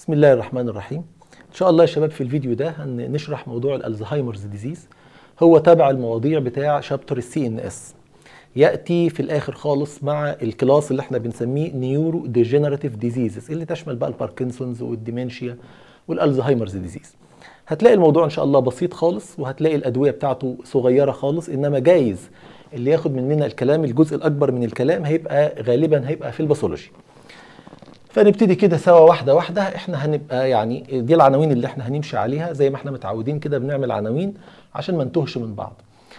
بسم الله الرحمن الرحيم. إن شاء الله يا شباب في الفيديو ده هنشرح موضوع الألزهايمرز ديزيز. هو تابع المواضيع بتاع شابتر CNS، يأتي في الآخر خالص مع الكلاس اللي احنا بنسميه نيورو ديجنراتيف ديزيزز، اللي تشمل بقى الباركنسونز والديمنشيا والألزهايمرز ديزيز. هتلاقي الموضوع إن شاء الله بسيط خالص، وهتلاقي الأدوية بتاعته صغيرة خالص، إنما جايز اللي ياخد مننا الكلام الجزء الأكبر من الكلام هيبقى غالبا في الباثولوجي. فنبتدي كده سوا واحدة واحدة. احنا هنبقى يعني دي العناوين اللي احنا هنمشي عليها زي ما احنا متعودين كده، بنعمل عناوين عشان ما نتوهش من بعض.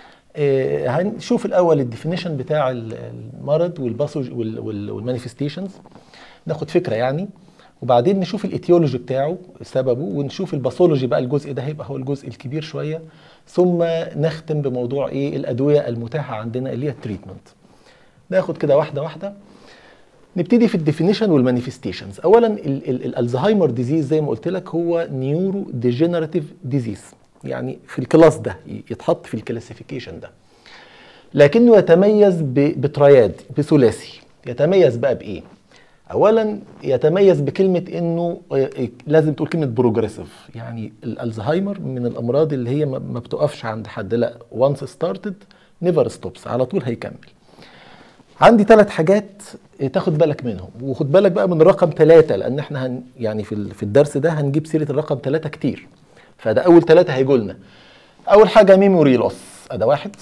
هنشوف الأول الديفينيشن بتاع المرض والباثولوجي والمانيفستيشنز، ناخد فكرة يعني، وبعدين نشوف الاتيولوجي بتاعه سببه، ونشوف الباثولوجي بقى الجزء ده هيبقى هو الجزء الكبير شوية، ثم نختم بموضوع ايه الأدوية المتاحة عندنا اللي هي التريتمنت. ناخد كده واحدة واحدة. نبتدي في الديفينيشن والمانيفستيشنز. اولا الالزهايمر ديزيز زي ما قلت لك هو نيورو ديجنراتيف ديزيز، يعني في الكلاس ده يتحط في الكلاسيفيكيشن ده، لكنه يتميز بترياد، بثلاثي. يتميز بقى بايه؟ اولا يتميز بكلمه انه لازم تقول كلمه بروجريسيف، يعني الالزهايمر من الامراض اللي هي ما بتقفش عند حد، لا وانس ستارتد نيفر ستوبس، على طول هيكمل. عندي 3 حاجات تاخد بالك منهم، وخد بالك بقى من رقم 3، لان احنا يعني في الدرس ده هنجيب سيره الرقم 3 كتير، فده اول 3 هيجوا لنا. اول حاجه ميموري لوس، ده 1.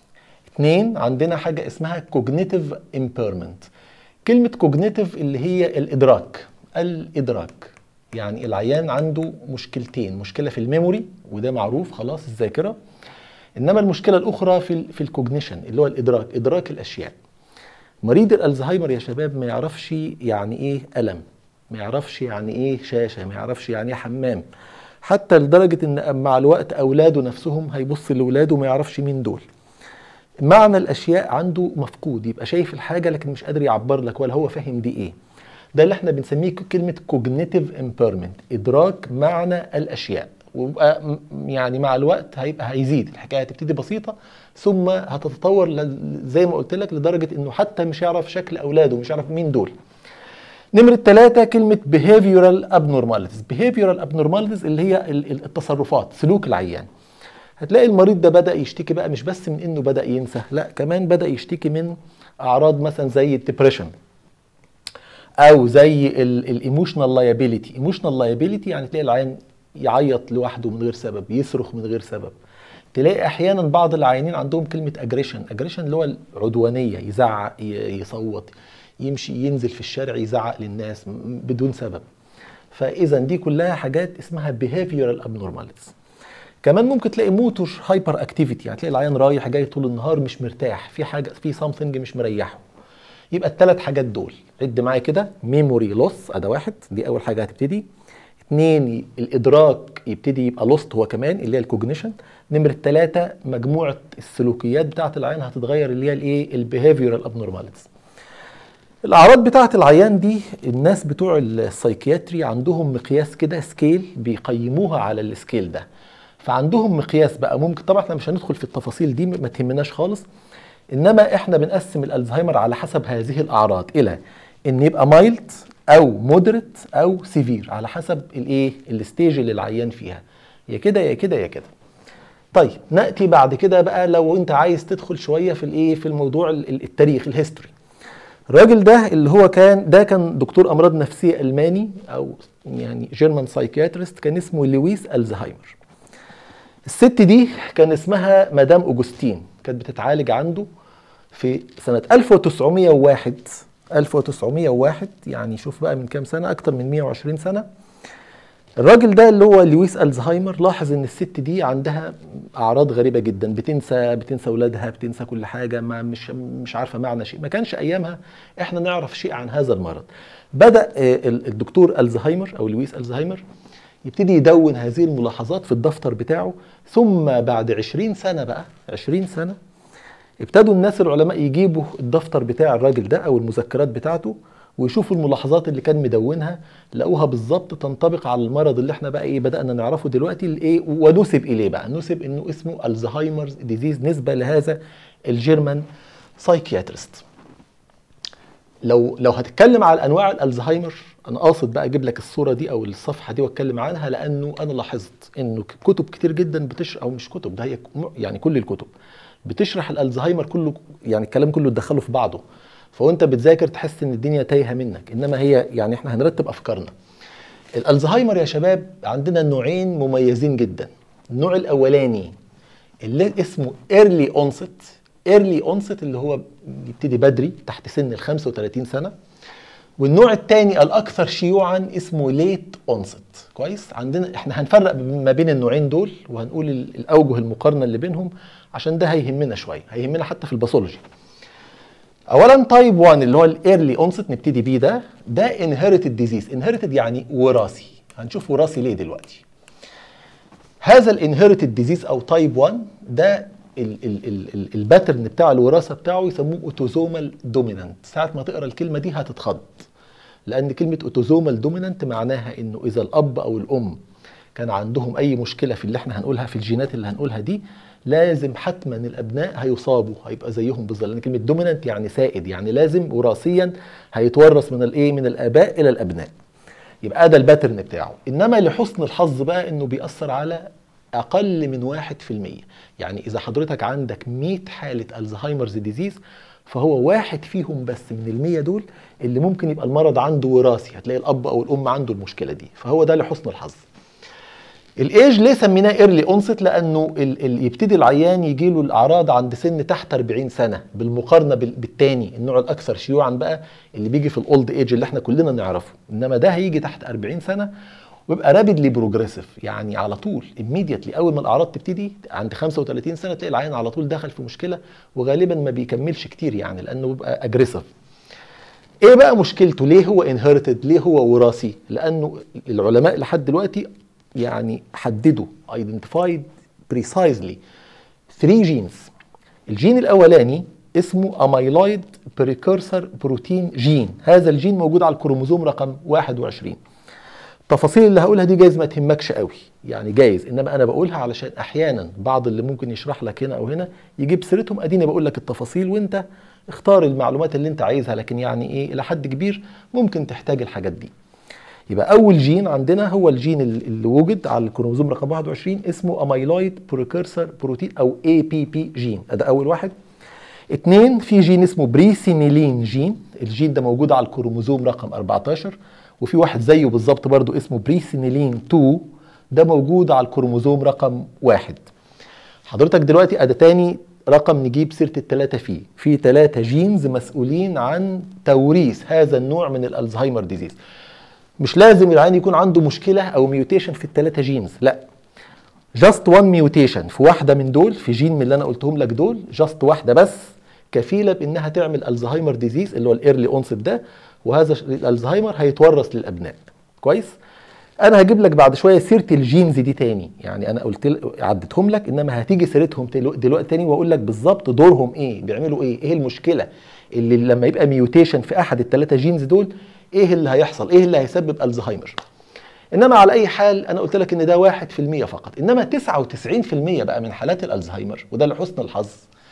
2 عندنا حاجه اسمها كوجنيتيف امبيرمنت. كلمه كوجنيتيف اللي هي الادراك، يعني العيان عنده مشكلتين، مشكله في الميموري وده معروف خلاص الذاكره، انما المشكله الاخرى في الكوجنيشن اللي هو ادراك الاشياء. مريض الالزهايمر يا شباب ما يعرفش يعني ايه ألم، ما يعرفش يعني ايه شاشة، ما يعرفش يعني ايه حمام، حتى لدرجة ان مع الوقت اولاده نفسهم هيبص لاولاده ما يعرفش مين دول. معنى الاشياء عنده مفقود، يبقى شايف الحاجة لكن مش قادر يعبر لك ولا هو فاهم دي ايه. ده اللي احنا بنسميه كلمة cognitive impairment، ادراك معنى الاشياء. ويبقى يعني مع الوقت هيزيد الحكايه، هتبتدي بسيطه ثم هتتطور زي ما قلت لك لدرجه انه حتى مش يعرف شكل اولاده، مش يعرف مين دول. نمره 3 كلمه behavioral abnormalities. behavioral abnormalities اللي هي التصرفات، سلوك العيان. هتلاقي المريض ده بدأ يشتكي بقى مش بس من انه بدأ ينسى، لا كمان بدأ يشتكي من اعراض مثلا زي الديبريشن، او زي الايموشنال لايبيليتي. ايموشنال لايبيليتي يعني تلاقي العيان يعيط لوحده من غير سبب، يصرخ من غير سبب. تلاقي احيانا بعض العيانين عندهم كلمه اجريشن اللي هو العدوانيه، يزعق، يصوت، يمشي ينزل في الشارع يزعق للناس بدون سبب. فاذا دي كلها حاجات اسمها behavioral abnormalities. كمان ممكن تلاقي موتور هايبر اكتيفيتي، يعني تلاقي العيان رايح جاي طول النهار مش مرتاح، في حاجه في something مش مريحه. يبقى ال3 حاجات دول عد معايا كده. ميموري لوس، ده 1، دي اول حاجه هتبتدي. 2 الادراك يبتدي يبقى لوست هو كمان اللي هي الكوجنيشن. نمره 3 مجموعه السلوكيات بتاعه العيان هتتغير اللي هي الايه البيهافيورال ابنورماليتيز. الاعراض بتاعه العيان دي الناس بتوع السايكياتري عندهم مقياس كده، سكيل بيقيموها على السكيل ده. فعندهم مقياس بقى، ممكن طبعا احنا مش هندخل في التفاصيل دي ما تهمناش خالص، انما احنا بنقسم الالزهايمر على حسب هذه الاعراض الى ان يبقى مايلد او مودريت او سيفير، على حسب الايه الستيج اللي العيان فيها، يا كده يا كده يا كده. طيب ناتي بعد كده بقى لو انت عايز تدخل شويه في الايه في الموضوع التاريخ، الهيستوري. الراجل ده اللي هو كان دكتور امراض نفسيه الماني، او يعني جيرمان سايكياتريست، كان اسمه لويس الزهايمر. الست دي كان اسمها مدام اوجستين، كانت بتتعالج عنده في سنة 1901. يعني شوف بقى من كام سنة، أكتر من 120 سنة. الراجل ده اللي هو لويس الزهايمر لاحظ إن الست دي عندها أعراض غريبة جدا، بتنسى أولادها، بتنسى كل حاجة، ما مش عارفة معنى شيء. ما كانش أيامها إحنا نعرف شيء عن هذا المرض. بدأ الدكتور الزهايمر أو لويس الزهايمر يبتدي يدون هذه الملاحظات في الدفتر بتاعه، ثم بعد 20 سنة بقى، 20 سنة ابتدوا الناس العلماء يجيبوا الدفتر بتاع الراجل ده او المذكرات بتاعته ويشوفوا الملاحظات اللي كان مدونها، لقوها بالظبط تنطبق على المرض اللي احنا بقى بدأنا نعرفه دلوقتي الايه، ونسب اليه بقى، نسب انه اسمه الزهايمرز ديزيز نسبة لهذا الجيرمان سايكياتريست. لو هتتكلم على انواع الالزهايمر انا قاصد بقى اجيب لك الصوره دي او الصفحه دي واتكلم عنها، لانه انا لاحظت انه كتب كتير جدا بتشرح، او مش كتب، ده هي يعني كل الكتب بتشرح الالزهايمر كله، يعني الكلام كله تدخله في بعضه، فوانت بتذاكر تحس ان الدنيا تايهه منك، انما هي يعني احنا هنرتب افكارنا. الالزهايمر يا شباب عندنا نوعين مميزين جدا. النوع الاولاني اللي اسمه early onset، early onset اللي هو بيبتدي بدري تحت سن ال 35 سنه. والنوع الثاني الاكثر شيوعا اسمه ليت اونست. كويس، عندنا احنا هنفرق ما بين النوعين دول وهنقول الاوجه المقارنه اللي بينهم، عشان ده هيهمنا شويه، هيهمنا حتى في الباثولوجي. اولا تايب 1 اللي هو الايرلي اونست نبتدي بيه، ده انهيرتد ديزيز. انهيرتد يعني وراثي، هنشوف وراثي ليه دلوقتي. هذا الانهيرتد ديزيز او تايب 1 ده الباترن بتاع الوراثه بتاعه يسموه اوتوزومال دومينانت. ساعه ما تقرا الكلمه دي هتتخض، لان كلمه اوتوزومال دومينانت معناها انه اذا الاب او الام كان عندهم اي مشكله في اللي احنا هنقولها في الجينات اللي هنقولها دي، لازم حتما الابناء هيصابوا، هيبقى زيهم بالظبط، لان كلمه دومينانت يعني سائد، يعني لازم وراثيا هيتورث من الايه، من الاباء الى الابناء. يبقى ده الباترن بتاعه. انما لحسن الحظ بقى انه بيأثر على اقل من 1%. يعني اذا حضرتك عندك 100 حالة الزهايمرز ديزيز، فهو واحد فيهم بس من ال100 دول اللي ممكن يبقى المرض عنده وراثي، هتلاقي الاب او الام عنده المشكلة دي، فهو ده لحسن الحظ. الايج ليه سميناه ايرلي اونست؟ لانه يبتدي العيان يجي له الاعراض عند سن تحت 40 سنه، بالمقارنه بالتاني النوع الاكثر شيوعا بقى اللي بيجي في الاولد ايج اللي احنا كلنا نعرفه. انما ده هيجي تحت 40 سنه ويبقى رابيدلي بروجريسيف، يعني على طول immediately اول ما الاعراض تبتدي عند 35 سنه تلاقي العيان على طول دخل في مشكله، وغالبا ما بيكملش كتير يعني لانه بيبقى اجريسيف. ايه بقى مشكلته؟ ليه هو انهيرتد؟ ليه هو وراثي؟ لانه العلماء لحد دلوقتي يعني حددوا identified precisely 3 جينز. الجين الاولاني اسمه اميلويد بريكورسر بروتين جين، هذا الجين موجود على الكروموزوم رقم 21. التفاصيل اللي هقولها دي جايز ما تهمكش قوي، يعني جايز، انما انا بقولها علشان احيانا بعض اللي ممكن يشرح لك هنا او هنا يجيب سيرتهم، اديني بقول لك التفاصيل وانت اختار المعلومات اللي انت عايزها، لكن يعني ايه الى حد كبير ممكن تحتاج الحاجات دي. يبقى اول جين عندنا هو الجين اللي وجد على الكروموزوم رقم 21 اسمه اميلويد بريكورسر بروتين او اي بي بي جين، ده اول واحد. 2 في جين اسمه بريسينيلين جين، الجين ده موجود على الكروموزوم رقم 14، وفي واحد زيه بالظبط برضو اسمه بريسينيلين 2، ده موجود على الكروموزوم رقم 1. حضرتك دلوقتي ادي تاني رقم نجيب سيره الثلاثه فيه، في 3 جينز مسؤولين عن توريث هذا النوع من الالزهايمر ديزيز. مش لازم العيان يكون عنده مشكله او ميوتيشن في ال3 جينز، لا، جاست 1 ميوتيشن في واحده من دول، في جين من اللي انا قلتهم لك دول، جاست واحده بس كفيله بانها تعمل الزهايمر ديزيز اللي هو الايرلي اونست ده، وهذا الالزهايمر هيتورث للابناء. كويس؟ انا هجيب لك بعد شويه سيره الجينز دي تاني، يعني انا عديتهم لك، انما هتيجي سيرتهم دلوقتي تاني واقول لك بالظبط دورهم ايه، بيعملوا ايه، ايه المشكله اللي لما يبقى ميوتيشن في احد ال3 جينز دول ايه اللي هيحصل، ايه اللي هيسبب الزهايمر. انما على اي حال انا قلت لك ان ده 1% فقط، انما 99% بقى من حالات الالزهايمر، وده لحسن الحظ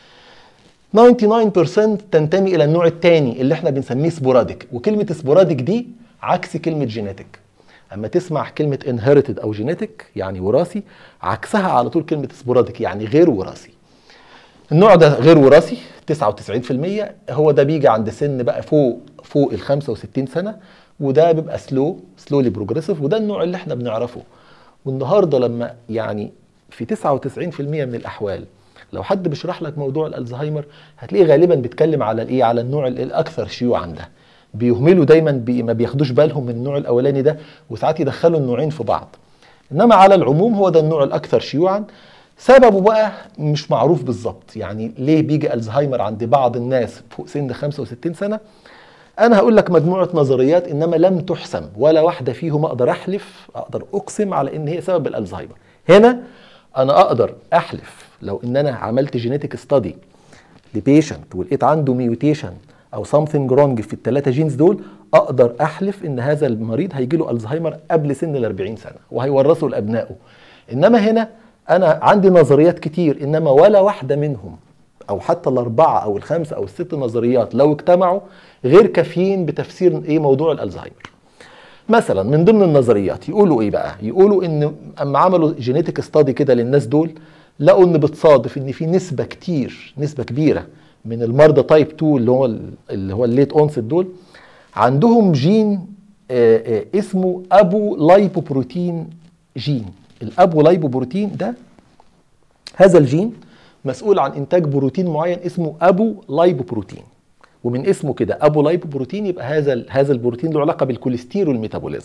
99% تنتمي الى النوع الثاني اللي احنا بنسميه سبوراديك. وكلمه سبوراديك دي عكس كلمه جينيتك. اما تسمع كلمه انهيرتد او جينيتك يعني وراثي، عكسها على طول كلمه سبوراديك يعني غير وراثي. النوع ده غير وراثي 99%، هو ده بيجي عند سن بقى فوق ال 65 سنه، وده بيبقى سلولي بروجريسيف، وده النوع اللي احنا بنعرفه. والنهارده لما يعني في 99% من الاحوال لو حد بيشرح لك موضوع الالزهايمر هتلاقيه غالبا بيتكلم على الايه، على النوع الاكثر شيوعا ده. بيهملوا دايما ما بياخدوش بالهم من النوع الاولاني ده، وساعات يدخلوا النوعين في بعض. انما على العموم هو ده النوع الاكثر شيوعا. سببه بقى مش معروف بالظبط، يعني ليه بيجي الزهايمر عند بعض الناس فوق سن 65 سنه. انا هقول لك مجموعه نظريات انما لم تحسم ولا واحده فيهم اقدر احلف، اقدر اقسم على ان هي سبب الالزهايمر. هنا انا اقدر احلف لو ان انا عملت جينيتك ستادي لبيشنت ولقيت عنده ميوتيشن او سامثينج رونج في ال3 جينز دول، اقدر احلف ان هذا المريض هيجي له الزهايمر قبل سن ال40 سنه وهيورثه لابنائه. انما هنا انا عندي نظريات كتير، انما ولا واحده منهم او حتى ال4 او ال5 او ال6 نظريات لو اجتمعوا غير كافيين بتفسير ايه موضوع الالزهايمر. مثلا من ضمن النظريات يقولوا ايه بقى؟ يقولوا ان اما عملوا جينيتك ستادي كده للناس دول، لقوا ان بتصادف ان في نسبه كبيره من المرضى تايب 2 اللي هو الليت اونست دول عندهم جين اسمه ابو لايبوبروتين جين. الابو لايبوبروتين ده، هذا الجين مسؤول عن انتاج بروتين معين اسمه ابو لايبوبروتين، ومن اسمه كده ابو لايبوبروتين يبقى هذا البروتين له علاقه بالكوليسترول ميتابوليزم.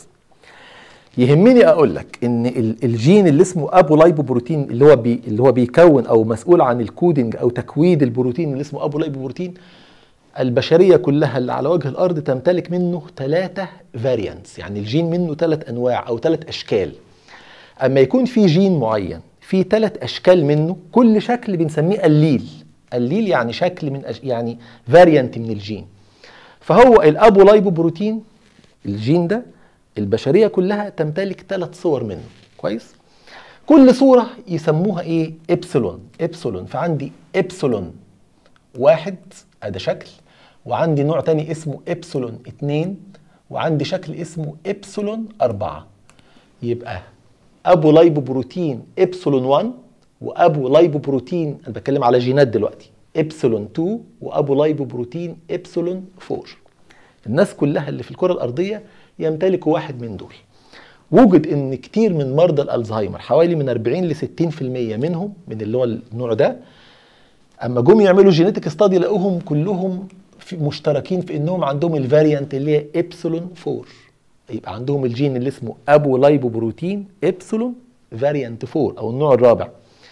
يهمني اقول لك ان الجين اللي اسمه ابو لايبوبروتين اللي هو بيكون او مسؤول عن الكودينج او تكويد البروتين اللي اسمه ابو لايبوبروتين، البشريه كلها اللي على وجه الارض تمتلك منه 3 فاريانتس، يعني الجين منه 3 انواع او 3 اشكال. اما يكون في جين معين في 3 اشكال منه، كل شكل بنسميه الليل يعني شكل من يعني فاريانت من الجين. فهو الابو لايبوبروتين الجين ده البشريه كلها تمتلك 3 صور منه. كويس؟ كل صوره يسموها ايه؟ ابسلون. فعندي ابسلون 1 ادي شكل، وعندي نوع تاني اسمه ابسلون 2، وعندي شكل اسمه ابسلون 4. يبقى ابو لايبوبروتين ابسلون 1 وابو لايبوبروتين، انا بتكلم على جينات دلوقتي، ابسلون 2، وابو لايبوبروتين ابسلون 4. الناس كلها اللي في الكره الارضيه يمتلكوا واحد من دول. وجد ان كتير من مرضى الالزهايمر، حوالي من 40 ل 60% منهم من اللي هو النوع ده، اما جم يعملوا جينيتك ستادي لقوهم كلهم مشتركين في انهم عندهم الفاريانت اللي هي ابسلون 4. يبقى عندهم الجين اللي اسمه ابو لايبوبروتين ابسلون فاريانت 4 او النوع الرابع.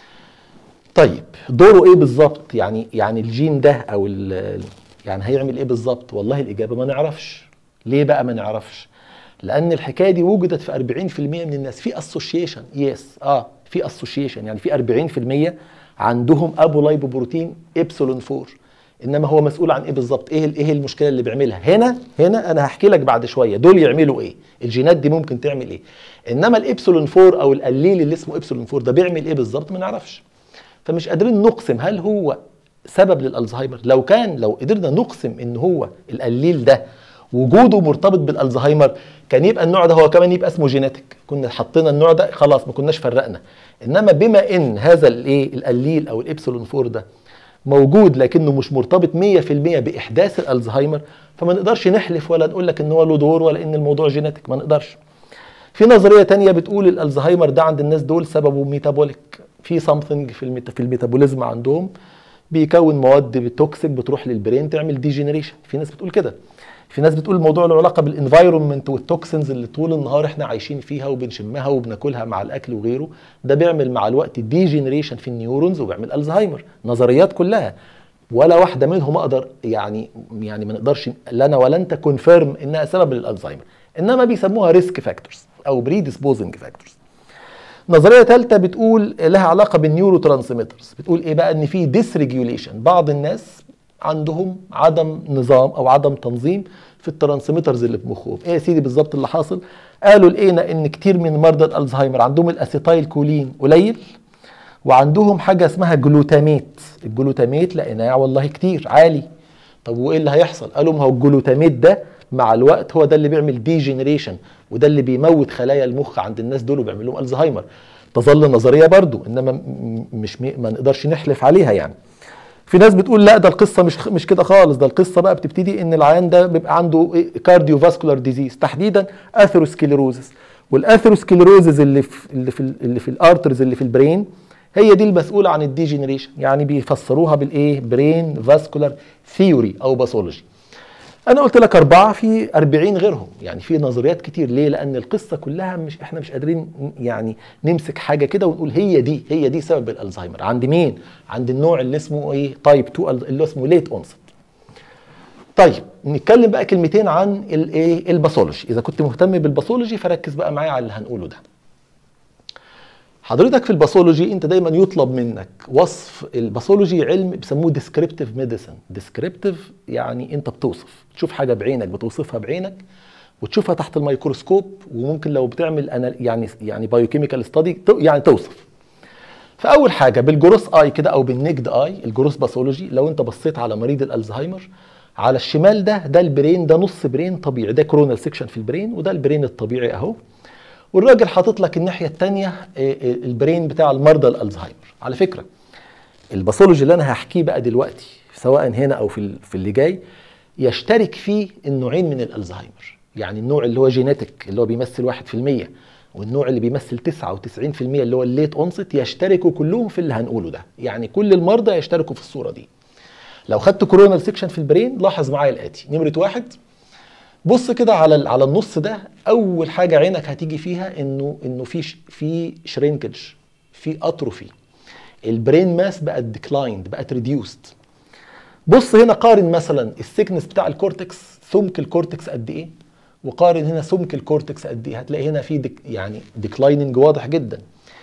طيب دوره ايه بالظبط؟ يعني الجين ده او يعني هيعمل ايه بالظبط؟ والله الاجابه ما نعرفش. ليه بقى ما نعرفش؟ لان الحكايه دي وجدت في 40% من الناس في اسوشيشن. في اسوشيشن، يعني في 40% عندهم ابو لايبوبروتين ابسلون 4. انما هو مسؤول عن ايه بالظبط؟ ايه المشكله اللي بيعملها؟ هنا انا هحكي لك بعد شويه دول يعملوا ايه، الجينات دي ممكن تعمل ايه. انما الابسلون 4 او الاليل اللي اسمه ابسلون 4 ده بيعمل ايه بالظبط؟ ما نعرفش. فمش قادرين نقسم هل هو سبب للالزهايمر. لو قدرنا نقسم ان هو الاليل ده وجوده مرتبط بالالزهايمر، كان يبقى النوع ده هو كمان يبقى اسمه جينيتك، كنا حطينا النوع ده خلاص ما كناش فرقنا. انما بما ان هذا الاليل او الابسلون 4 ده موجود لكنه مش مرتبط 100% باحداث الالزهايمر، فما نقدرش نحلف ولا نقول لك ان هو له دور ولا ان الموضوع جينيتك، ما نقدرش. في نظريه تانية بتقول الالزهايمر ده عند الناس دول سببه ميتابوليك، في سامثينج في الميتابوليزم عندهم بيكون مواد توكسيك بتروح للبرين تعمل ديجينيريشن. في ناس بتقول كده. في ناس بتقول الموضوع له علاقه بالانفايرمنت والتوكسينز اللي طول النهار احنا عايشين فيها وبنشمها وبناكلها مع الاكل وغيره، ده بيعمل مع الوقت ديجينيريشن في النيورونز وبيعمل الزهايمر. نظريات كلها ولا واحده منهم اقدر يعني ما نقدرش لا انا ولا انت كونفيرم انها سبب للالزهايمر، انما بيسموها ريسك فاكتورز او بريديسبوزنج فاكتورز. نظريه ثالثه بتقول لها علاقه بالنيورو ترانسميترز. بتقول ايه بقى؟ ان في ديسريجوليشن، بعض الناس عندهم عدم نظام او عدم تنظيم في الترانسميترز اللي في مخهم. ايه يا سيدي بالظبط اللي حاصل؟ قالوا لقينا ان كتير من مرضى الالزهايمر عندهم الاسيتايل كولين قليل، وعندهم حاجه اسمها جلوتاميت. الجلوتاميت لقيناه والله كتير عالي. طب وايه اللي هيحصل؟ قالوا ما هو الجلوتاميت ده مع الوقت هو ده اللي بيعمل ديجينيريشن، وده اللي بيموت خلايا المخ عند الناس دول وبيعمل لهم الزهايمر. تظل نظريه برضو، انما ما نقدرش نحلف عليها يعني. في ناس بتقول لا ده القصه مش كده خالص، ده القصه بقى بتبتدي ان العيان ده بيبقى عنده كارديو فاسكولار ديزيز، تحديدا اثيروسكليروزس. والاثيروسكليروزس اللي في الارترز اللي في البرين هي دي المسؤوله عن الديجينيريشن، يعني بيفسروها بالايه؟ برين فاسكولار ثيوري او باثولوجي. انا قلت لك 4، في 40 غيرهم، يعني في نظريات كتير. ليه؟ لان القصه كلها احنا مش قادرين يعني نمسك حاجه كده ونقول هي دي سبب الالزهايمر. عند مين؟ عند النوع اللي اسمه ايه؟ تايب 2 اللي اسمه ليت اونست. طيب نتكلم بقى كلمتين عن الايه؟ الباثولوجي. اذا كنت مهتم بالباثولوجي فركز بقى معايا على اللي هنقوله ده. حضرتك في الباثولوجي انت دايما يطلب منك وصف. الباثولوجي علم بيسموه ديسكريبتيف ميديسن. ديسكريبتيف يعني انت بتوصف، تشوف حاجه بعينك بتوصفها بعينك، وتشوفها تحت الميكروسكوب، وممكن لو بتعمل يعني بايوكيميكال ستادي يعني توصف. فاول حاجه بالجروس اي كده او بالنيكد اي، الجروس باثولوجي، لو انت بصيت على مريض الالزهايمر على الشمال ده البرين، ده نص برين طبيعي، ده كورونال سيكشن في البرين، وده البرين الطبيعي اهو. والراجل حاطط لك الناحيه الثانيه البرين بتاع المرضى الالزهايمر. على فكره الباثولوجي اللي انا هحكيه بقى دلوقتي سواء هنا او في اللي جاي يشترك فيه النوعين من الالزهايمر، يعني النوع اللي هو جينيتك اللي هو بيمثل 1%، والنوع اللي بيمثل 99% اللي هو الليت اونست، يشتركوا كلهم في اللي هنقوله ده. يعني كل المرضى يشتركوا في الصوره دي. لو خدت كورونال سيكشن في البرين لاحظ معايا الاتي. نمره واحد، بص كده على النص ده، اول حاجه عينك هتيجي فيها انه في شرينكج، في اتروفي. البرين ماس بقت ديكلايند، بقت ريديوست. بص هنا قارن مثلا السيكنس بتاع الكورتكس، سمك الكورتكس قد ايه، وقارن هنا سمك الكورتكس قد ايه، هتلاقي هنا في يعني ديكلايننج واضح جدا.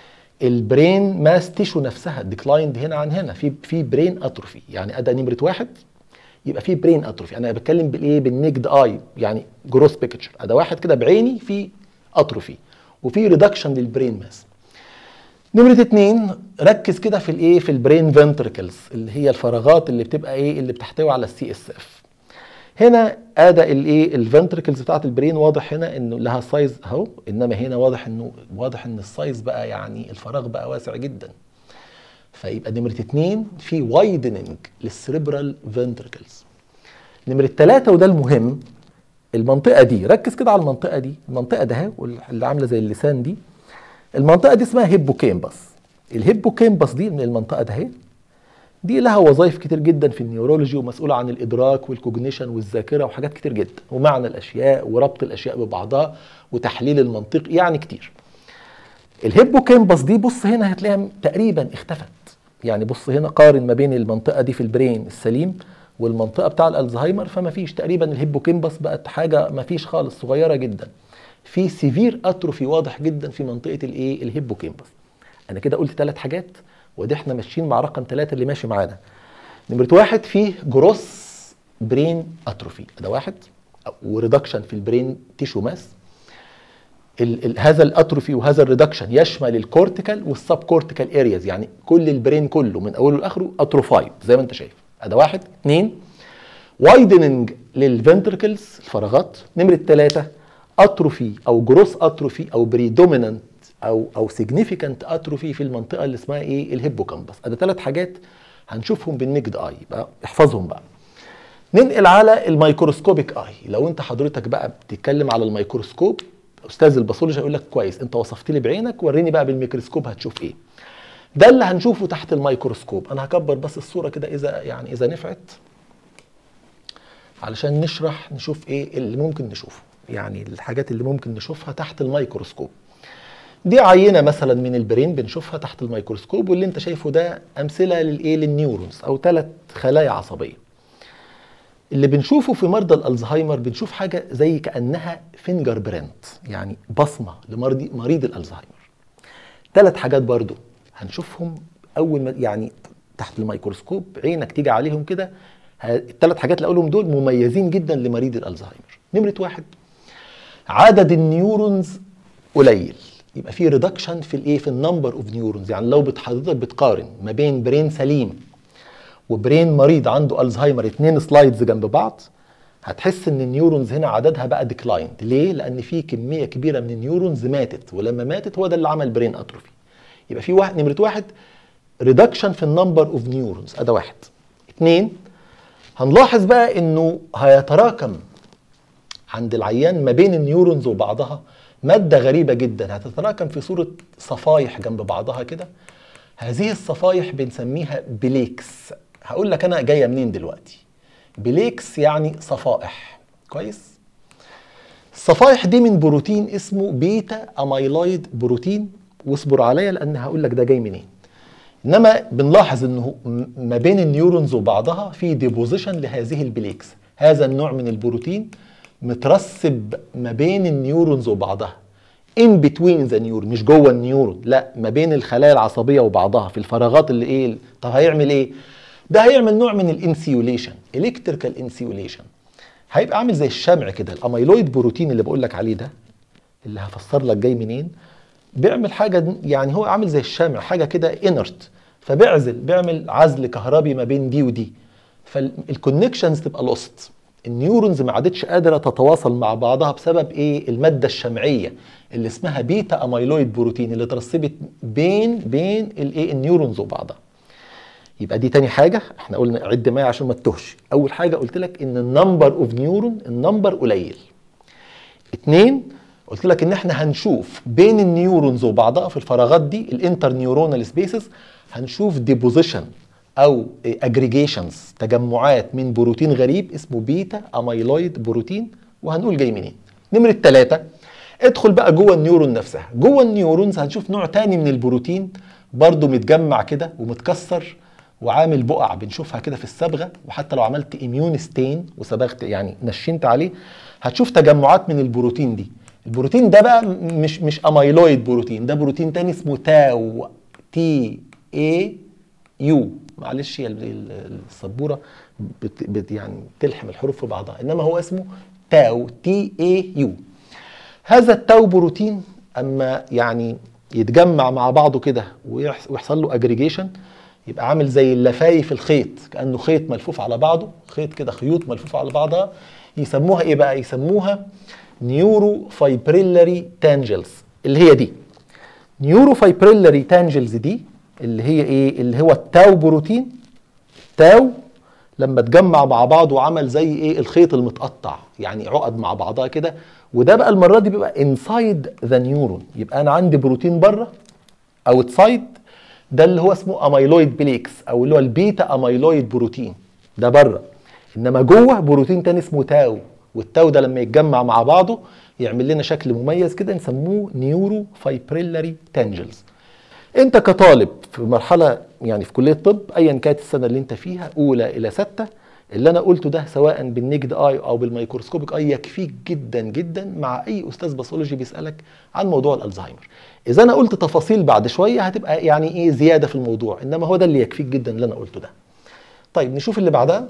البرين ماس تيشو نفسها ديكلايند هنا عن هنا، في برين اتروفي. يعني ادى نمره واحد يبقى في برين اتروفي. انا بتكلم بالايه؟ بالنيكد اي، يعني جروس بيكتشر. ادى واحد كده بعيني في اتروفي وفي ريدكشن للبرين ماس. نمرة اتنين، ركز كده في الايه؟ في البرين فنتركلز اللي هي الفراغات اللي بتبقى ايه؟ اللي بتحتوي على السي اس اف. هنا ادى الايه؟ الفنتركلز بتاعت البرين واضح هنا انه لها سايز اهو، انما هنا واضح ان السايز بقى، يعني الفراغ بقى واسع جدا. فيبقى نمرة اتنين في وايدننج للسريبرال فنتركلز. نمرة تلاتة وده المهم، المنطقة دي ركز كده على المنطقة دي، المنطقة ده اهي اللي عاملة زي اللسان دي، المنطقة دي اسمها هيبوكامبس. الهيبوكامبس دي من المنطقة ده اهي، دي لها وظائف كتير جدا في النيورولوجي، ومسؤولة عن الإدراك والكوجنيشن والذاكرة وحاجات كتير جدا، ومعنى الأشياء وربط الأشياء ببعضها وتحليل المنطق، يعني كتير. الهيبوكامبس دي بص هنا هتلاقيها تقريبا اختفت. يعني بص هنا قارن ما بين المنطقة دي في البرين السليم والمنطقة بتاع الألزهايمر، فما فيش تقريبا. الهيبوكامبس بقت حاجة ما فيش خالص، صغيرة جدا. في سيفير اتروفي واضح جدا في منطقة الايه؟ الهيبوكامبس. انا كده قلت 3 حاجات، ودي احنا ماشيين مع رقم 3 اللي ماشي معانا. نمرة واحد، فيه جروس برين اتروفي، ده واحد، وريدكشن في البرين تيشو ماس. هذا الاتروفي وهذا الريدكشن يشمل الكورتيكال والسب كورتيكال ارياز، يعني كل البرين كله من اوله لاخره اتروفايد زي ما انت شايف. ده واحد. 2، وايدننج للفنتركلز الفراغات. نمرة 3، اتروفي او جروس اتروفي او بريدومينانت او سيجنيفيكانت اتروفي في المنطقه اللي اسمها ايه؟ الهيبوكامبس. ده 3 حاجات هنشوفهم بالنيكد اي، يبقى احفظهم بقى. ننقل على الميكروسكوبيك اي. لو انت حضرتك بقى بتتكلم على الميكروسكوب، استاذ الباثولوجي هيقول لك كويس، انت وصفت لي بعينك، وريني بقى بالميكروسكوب هتشوف ايه. ده اللي هنشوفه تحت الميكروسكوب. انا هكبر بس الصوره كده اذا نفعت، علشان نشوف ايه اللي ممكن نشوفه، يعني الحاجات اللي ممكن نشوفها تحت الميكروسكوب. دي عينه مثلا من البرين بنشوفها تحت الميكروسكوب، واللي انت شايفه ده امثله للنيورونز او 3 خلايا عصبيه. اللي بنشوفه في مرضى الالزهايمر، بنشوف حاجه زي كانها فينجر برينت، يعني بصمه مريض الالزهايمر. 3 حاجات برضو هنشوفهم اول ما يعني تحت الميكروسكوب عينك تيجي عليهم كده. ال3 حاجات اللي اقولهم دول مميزين جدا لمريض الالزهايمر. نمره واحد، عدد النيورونز قليل، يبقى في ريدكشن في الايه؟ في النمبر اوف نيورونز. يعني لو حضرتك بتقارن ما بين برين سليم وبرين مريض عنده الزهايمر، 2 سلايدز جنب بعض، هتحس ان النيورونز هنا عددها بقى ديكلايند. ليه؟ لان في كميه كبيره من النيورونز ماتت، ولما ماتت هو ده اللي عمل برين اتروفي. يبقى في نمره واحد ريدكشن في النمبر اوف نيورونز، ده واحد. 2، هنلاحظ بقى انه هيتراكم عند العيان ما بين النيورونز وبعضها مادة غريبة جدا، هتتراكم في صورة صفايح جنب بعضها كده. هذه الصفايح بنسميها بليكس. هقول لك انا جاية منين دلوقتي. بليكس يعني صفائح، كويس. الصفائح دي من بروتين اسمه بيتا اميلويد بروتين، واصبر عليا لان هقول لك ده جاي منين. انما بنلاحظ انه ما بين النيورونز وبعضها في ديبوزيشن لهذه البليكس. هذا النوع من البروتين مترسب ما بين النيورونز وبعضها، in between the neuron، مش جوه النيورون، لا، ما بين الخلايا العصبيه وبعضها في الفراغات اللي ايه. طب هيعمل ايه؟ ده هيعمل نوع من الانسيوليشن، الكتريكال انسيوليشن. هيبقى عامل زي الشمع كده. الاميلويد بروتين اللي بقول لك عليه ده، اللي هفسر لك جاي منين، بيعمل حاجه، يعني هو عامل زي الشمع، حاجه كده انرت، فبيعمل عزل كهربي ما بين دي ودي. فالكونكشنز تبقى لوست، النيورونز ما عادتش قادره تتواصل مع بعضها بسبب ايه؟ الماده الشمعيه اللي اسمها بيتا اميلويد بروتين اللي اترسبت بين الايه؟ النيورونز وبعضها. يبقى دي تاني حاجه احنا قلنا عد معايا عشان ما تتوهش. اول حاجه قلت لك ان النمبر اوف نيورون، النمبر قليل. اتنين، قلت لك ان احنا هنشوف بين النيورونز وبعضها في الفراغات دي الانتر نيورونال سبيسز، هنشوف ديبوزيشن او اجريجيشنز، تجمعات من بروتين غريب اسمه بيتا اميلويد بروتين، وهنقول جاي منين. نمرة 3، ادخل بقى جوه النيورون نفسها. جوه النيورونز هنشوف نوع تاني من البروتين برضو متجمع كده ومتكسر وعامل بقع، بنشوفها كده في الصبغه، وحتى لو عملت اميون ستين وصبغت يعني نشنت عليه هتشوف تجمعات من البروتين دي. البروتين ده بقى مش اميلويد بروتين، ده بروتين تاني اسمه تاو، تي اي يو. معلش هي السبوره يعني تلحم الحروف في بعضها، انما هو اسمه تاو، تي اي يو. هذا التاو بروتين اما يعني يتجمع مع بعضه كده ويحصل له اجريجيشن، يبقى عامل زي اللفايف الخيط، كانه خيط ملفوف على بعضه، خيط كده، خيوط ملفوفه على بعضها. يسموها ايه بقى؟ يسموها نيورو فايبريلاري تانجلز، اللي هي دي نيورو فايبريلاري تانجلز دي اللي هي ايه؟ اللي هو التاو بروتين. تاو لما اتجمع مع بعض وعمل زي ايه؟ الخيط المتقطع، يعني عقد مع بعضها كده. وده بقى المره دي بيبقى انسايد ذا نيورون، يبقى انا عندي بروتين بره اوتسايد، ده اللي هو اسمه اميلويد بليكس، او اللي هو البيتا اميلويد بروتين، ده بره. انما جوه بروتين تاني اسمه تاو، والتاو ده لما يتجمع مع بعضه يعمل لنا شكل مميز كده نسموه نيورو فايبريلاري تانجلز. انت كطالب في مرحله يعني في كليه طب، ايا كانت السنه اللي انت فيها، اولى الى 6، اللي انا قلته ده سواء بالنيجد اي او بالميكروسكوبيك اي يكفيك جدا جدا مع اي استاذ باثولوجي بيسالك عن موضوع الالزهايمر. اذا انا قلت تفاصيل بعد شويه هتبقى يعني ايه؟ زياده في الموضوع، انما هو ده اللي يكفيك جدا اللي انا قلته ده. طيب نشوف اللي بعدها.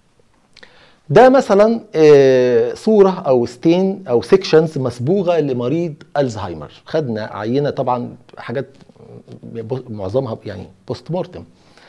ده مثلا صوره او ستين او سيكشنز مسبوغه لمريض الزهايمر. خدنا عينه، طبعا حاجات معظمها يعني بوست مورتم،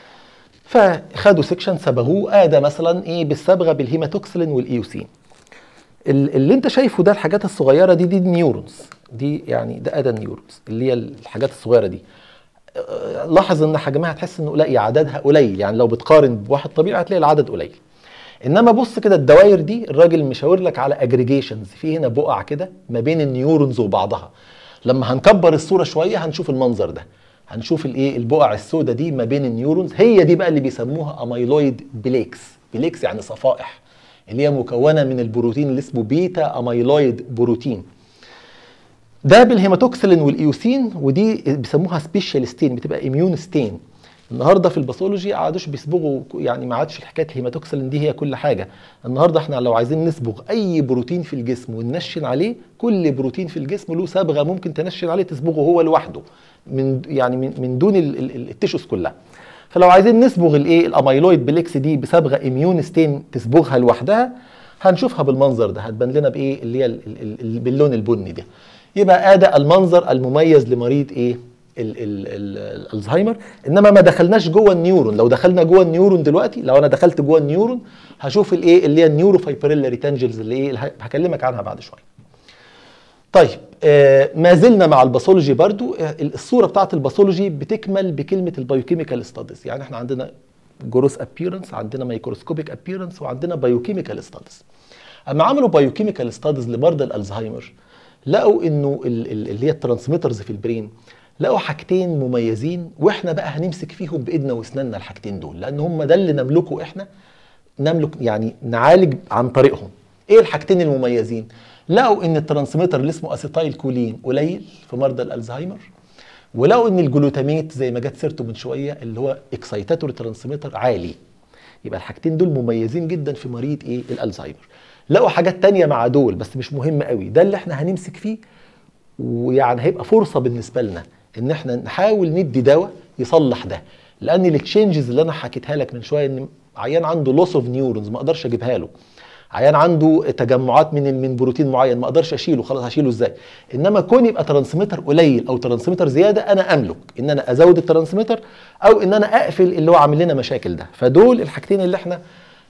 فخدوا سيكشن صبغوه. ده مثلا ايه؟ بالصبغه بالهيماتوكسلين والايوسين. اللي انت شايفه ده الحاجات الصغيره دي النيورونز دي، يعني ده النيورونز اللي هي الحاجات الصغيره دي. لاحظ ان حجمها تحس انه قليل، عددها قليل، يعني لو بتقارن بواحد طبيعي هتلاقي العدد قليل. انما بص كده الدوائر دي، الراجل مشاور لك على اجريجيشنز، في هنا بقع كده ما بين النيورونز وبعضها. لما هنكبر الصوره شويه هنشوف المنظر ده، هنشوف الايه؟ البقع السوداء دي ما بين النيورونز، هي دي بقى اللي بيسموها اميلويد بليكس. بليكس يعني صفائح، اللي هي مكونه من البروتين اللي اسمه بيتا اميلويد بروتين. ده بالهيماتوكسلين والايوسين، ودي بيسموها سبيشال ستين، بتبقى اميون ستين. النهارده في الباثولوجي قعدوش بيصبغوا، يعني ما عادش حكايه الهيماتوكسلين دي هي كل حاجه. النهارده احنا لو عايزين نصبغ اي بروتين في الجسم وننشن عليه، كل بروتين في الجسم له صبغه ممكن تنشن عليه تصبغه هو لوحده، من دون التيشوز كلها. فلو عايزين نصبغ الايه؟ الاميلويد بليكس دي بصبغه اميون ستين تصبغها لوحدها، هنشوفها بالمنظر ده، هتبان لنا بايه؟ اللي هي باللون البني ده. يبقى ده المنظر المميز لمريض ايه؟ الزهايمر. انما ما دخلناش جوه النيورون. لو دخلنا جوه النيورون دلوقتي، لو انا دخلت جوه النيورون هشوف الايه؟ اللي هي النيورو فايبريلاري تانجلز، اللي ايه؟ هكلمك عنها بعد شويه. طيب ما زلنا مع الباثولوجي برضو. الصوره بتاعت الباثولوجي بتكمل بكلمه البايوكيميكال ستاديز. يعني احنا عندنا جروس ابييرنس، عندنا مايكروسكوبيك ابييرنس، وعندنا بايوكيميكال ستاديز. اما عملوا بايوكيميكال ستاديز لمرضى الالزهايمر، لقوا انه اللي هي الترانسميترز في البرين، لقوا حاجتين مميزين، واحنا بقى هنمسك فيهم بايدنا واسناننا الحاجتين دول، لان هم ده اللي نملكه. احنا نملك يعني نعالج عن طريقهم. ايه الحاجتين المميزين؟ لقوا ان الترانسميتر اللي اسمه اسيتايل كولين قليل في مرضى الالزهايمر، ولقوا ان الجلوتاميت زي ما جت سيرته من شويه اللي هو اكسايتاتوري ترانسميتر عالي. يبقى الحاجتين دول مميزين جدا في مريض ايه؟ الالزهايمر. لقوا حاجات تانية مع دول بس مش مهمه قوي، ده اللي احنا هنمسك فيه. ويعني هيبقى فرصه بالنسبه لنا ان احنا نحاول ندي دواء يصلح ده، لان التشينجز اللي انا حكيتها لك من شويه، ان عيان عنده لوس اوف نيورونز ما اقدرش اجيبها له، عيان عنده تجمعات من بروتين معين ما اقدرش اشيله، خلاص هشيله ازاي؟ انما كون يبقى ترانسميتر قليل او ترانسميتر زياده، انا املك ان انا ازود الترانسميتر او ان انا اقفل اللي هو عامل لنا مشاكل ده. فدول الحاجتين اللي احنا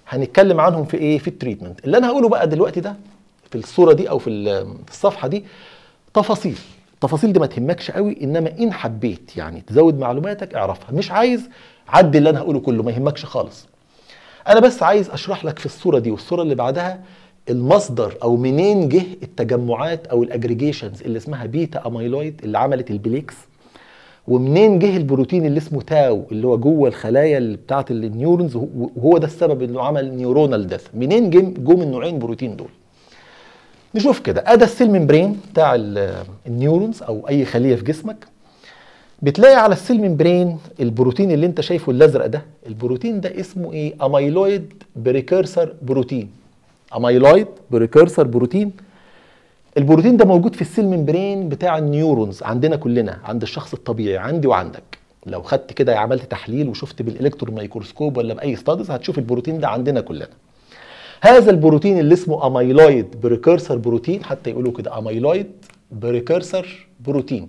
هنتكلم عنهم في ايه؟ في التريتمنت. اللي انا هقوله بقى دلوقتي ده في الصوره دي او في الصفحه دي تفاصيل. التفاصيل دي ما تهمكش قوي، انما ان حبيت يعني تزود معلوماتك اعرفها، مش عايز عدي اللي انا هقوله كله، ما يهمكش خالص. انا بس عايز اشرح لك في الصوره دي والصوره اللي بعدها المصدر او منين جه التجمعات او الاجريجيشنز اللي اسمها بيتا اميلويد اللي عملت البليكس، ومنين جه البروتين اللي اسمه تاو اللي هو جوه الخلايا اللي بتاعه النيورونز، وهو ده السبب انه عمل نيورونال ديث. منين جم النوعين بروتين دول؟ نشوف كده. ادي السيل ممبرين بتاع النيورونز او اي خليه في جسمك. بتلاقي على السيل ممبرين البروتين اللي انت شايفه الازرق ده، البروتين ده اسمه ايه؟ اميلويد بريكيرسر بروتين. اميلويد بريكيرسر بروتين. البروتين ده موجود في السيل ممبرين بتاع النيورونز عندنا كلنا، عند الشخص الطبيعي، عندي وعندك. لو خدت كده عملت تحليل وشفت بالالكترون ميكروسكوب ولا باي ستادز هتشوف البروتين ده عندنا كلنا. هذا البروتين اللي اسمه اميلويد بريكيرسر بروتين، حتى يقولوا كده اميلويد بريكيرسر بروتين.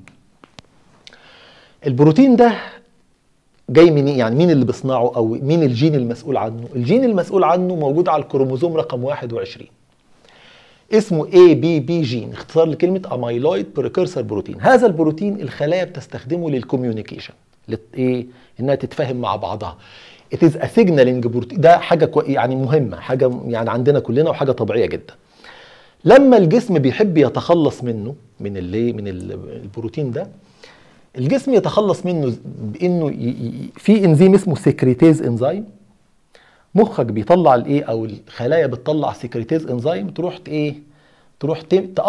البروتين ده جاي من ايه؟ يعني مين اللي بيصنعه او مين الجين المسؤول عنه؟ الجين المسؤول عنه موجود على الكروموزوم رقم 21 اسمه ABB جين، اختصار لكلمه اميلويد بريكيرسر بروتين. هذا البروتين الخلايا بتستخدمه للكوميونيكيشن، ايه؟ انها تتفاهم مع بعضها. It is a signaling بروتين. ده حاجه يعني مهمه، حاجه يعني عندنا كلنا وحاجه طبيعيه جدا. لما الجسم بيحب يتخلص منه من البروتين ده، الجسم يتخلص منه بانه في انزيم اسمه سكريتيز انزيم. مخك بيطلع الايه او الخلايا بتطلع سكريتيز انزيم تروح تروح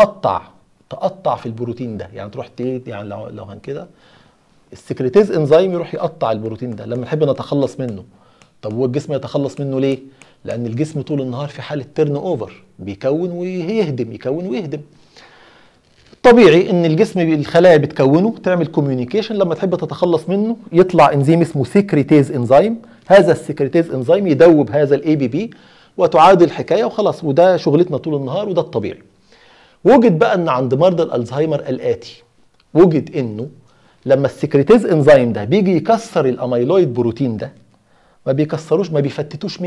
تقطع في البروتين ده. يعني تروح يعني لو هن كده السكريتيز انزيم يروح يقطع البروتين ده لما نحب نتخلص منه. طب هو الجسم يتخلص منه ليه؟ لان الجسم طول النهار في حاله تيرن اوفر، بيكون ويهدم، يكون ويهدم. طبيعي ان الجسم الخلايا بتكونه تعمل كوميونيكيشن، لما تحب تتخلص منه يطلع انزيم اسمه سكريتيز انزيم. هذا السكريتيز انزيم يدوب هذا الاي بي بي وتعاد الحكايه وخلاص. وده شغلتنا طول النهار وده الطبيعي. وجد بقى ان عند مرضى الالزهايمر الاتي، وجد انه لما السكريتيز انزيم ده بيجي يكسر الاميلويد بروتين ده، ما بيكسروش، ما بيفتتوش 100%.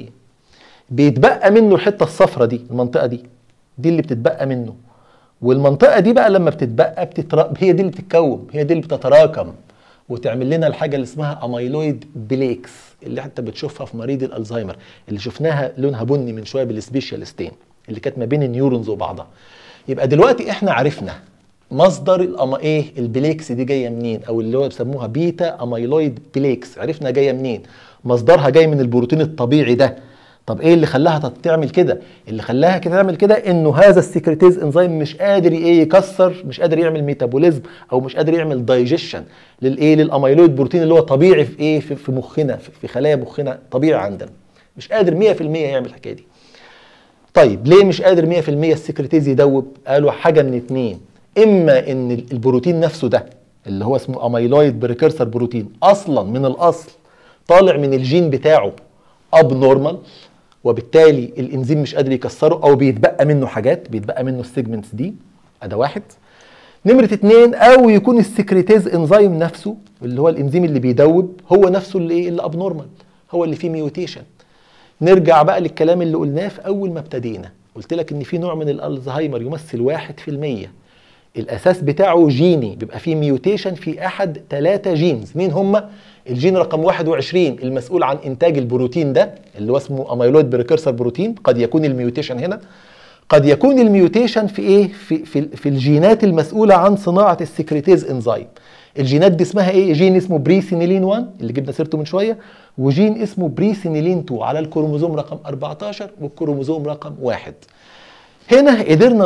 بيتبقى منه الحته الصفراء دي، المنطقه دي اللي بتتبقى منه. والمنطقه دي بقى لما بتتبقى هي دي اللي بتتكون، هي دي اللي بتتراكم وتعمل لنا الحاجه اللي اسمها اميلويد بليكس اللي حتى بتشوفها في مريض الالزهايمر، اللي شفناها لونها بني من شويه بالسبيشالستين اللي كانت ما بين النيورونز وبعضها. يبقى دلوقتي احنا عرفنا مصدر البليكس دي جايه منين، او اللي هو بيسموها بيتا اميلويد بليكس. عرفنا جايه منين، مصدرها جاي من البروتين الطبيعي ده. طب ايه اللي خلاها تعمل كده؟ اللي خلاها تعمل كده انه هذا السكريتيز انزيم مش قادر يكسر، مش قادر يعمل ميتابوليزم او مش قادر يعمل دايجيشن للاميلويد بروتين اللي هو طبيعي في مخنا، في خلايا مخنا طبيعي عندنا. مش قادر 100% يعمل الحكايه دي. طيب ليه مش قادر 100% السكريتيز يدوب؟ قالوا حاجه من اتنين. اما ان البروتين نفسه ده اللي هو اسمه اميلويد بريكيرسر بروتين اصلا من الاصل طالع من الجين بتاعه اب نورمال، وبالتالي الانزيم مش قادر يكسره، او بيتبقى منه حاجات، بيتبقى منه السيجمنتس دي. ده واحد. نمرة اتنين، او يكون السكريتيز انزيم نفسه اللي هو الانزيم اللي بيدوب هو نفسه اللي اب نورمال، هو اللي فيه ميوتيشن. نرجع بقى للكلام اللي قلناه في اول ما ابتدينا. قلت لك ان في نوع من الالزهايمر يمثل 1%. الاساس بتاعه جيني، بيبقى فيه ميوتيشن في احد 3 جينز. مين هم؟ الجين رقم 21 المسؤول عن انتاج البروتين ده اللي هو اسمه اميلويد بريكيرسر بروتين. قد يكون الميوتيشن هنا، قد يكون الميوتيشن في ايه؟ في الجينات المسؤوله عن صناعه السكريتيز انزيم. الجينات دي اسمها ايه؟ جين اسمه بريسينيلين 1 اللي جبنا سيرته من شويه، وجين اسمه بريسينيلين 2 على الكروموزوم رقم 14 والكروموزوم رقم 1. هنا قدرنا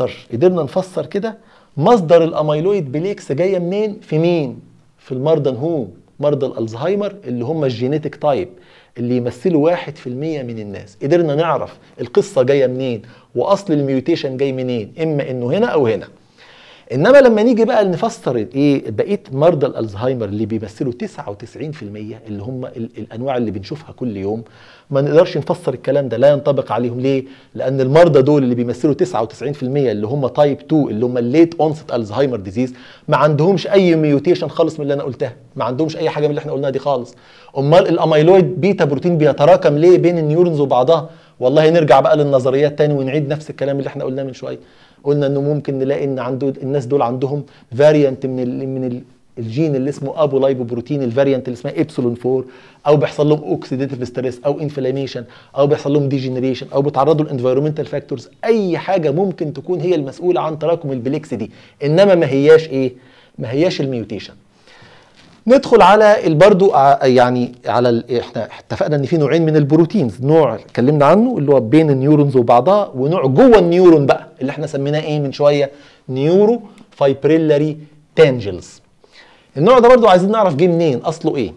نفسر كده مصدر الاميلويد بليكس جايه منين في مين؟ في المرضى مرضى الالزهايمر اللي هم الجينيتك تايب اللي يمثلوا 1% من الناس. قدرنا نعرف القصه جايه منين واصل الميوتيشن جاي منين، اما انه هنا او هنا. انما لما نيجي بقى نفسر ايه بقيه مرضى الالزهايمر اللي بيمثلوا 99% اللي هم الانواع اللي بنشوفها كل يوم، ما نقدرش نفسر الكلام ده، لا ينطبق عليهم. ليه؟ لان المرضى دول اللي بيمثلوا 99% اللي هم تايب 2 اللي هم الليت اونست الزهايمر ديزيز، ما عندهمش اي ميوتيشن خالص من اللي انا قلتها، ما عندهمش اي حاجه من اللي احنا قلناها دي خالص. امال الاميلويد بيتا بروتين بيتراكم ليه بين النيورونز وبعضها؟ والله نرجع بقى للنظريات تاني ونعيد نفس الكلام اللي احنا قلناه من شويه. قلنا انه ممكن نلاقي ان عنده الناس دول عندهم فاريانت من الجين اللي اسمه ابو لايبو بروتين، الفاريانت اللي اسمها ابسلون 4، او بيحصل لهم اوكسيديتيف ستريس او انفلاميشن او بيحصل لهم ديجنريشن او بيتعرضوا لانفيرومنتال فاكتورز، اي حاجه ممكن تكون هي المسؤوله عن تراكم البليكس دي، انما ما هياش ايه؟ ما هياش الميوتيشن. ندخل على برضو يعني على احنا اتفقنا ان في نوعين من البروتينز، نوع اتكلمنا عنه اللي هو بين النيورونز وبعضها، ونوع جوه النيورون بقى اللي احنا سميناه ايه من شويه؟ نيورو فايبريلاري تانجلز. النوع ده برضو عايزين نعرف جه منين، اصله ايه.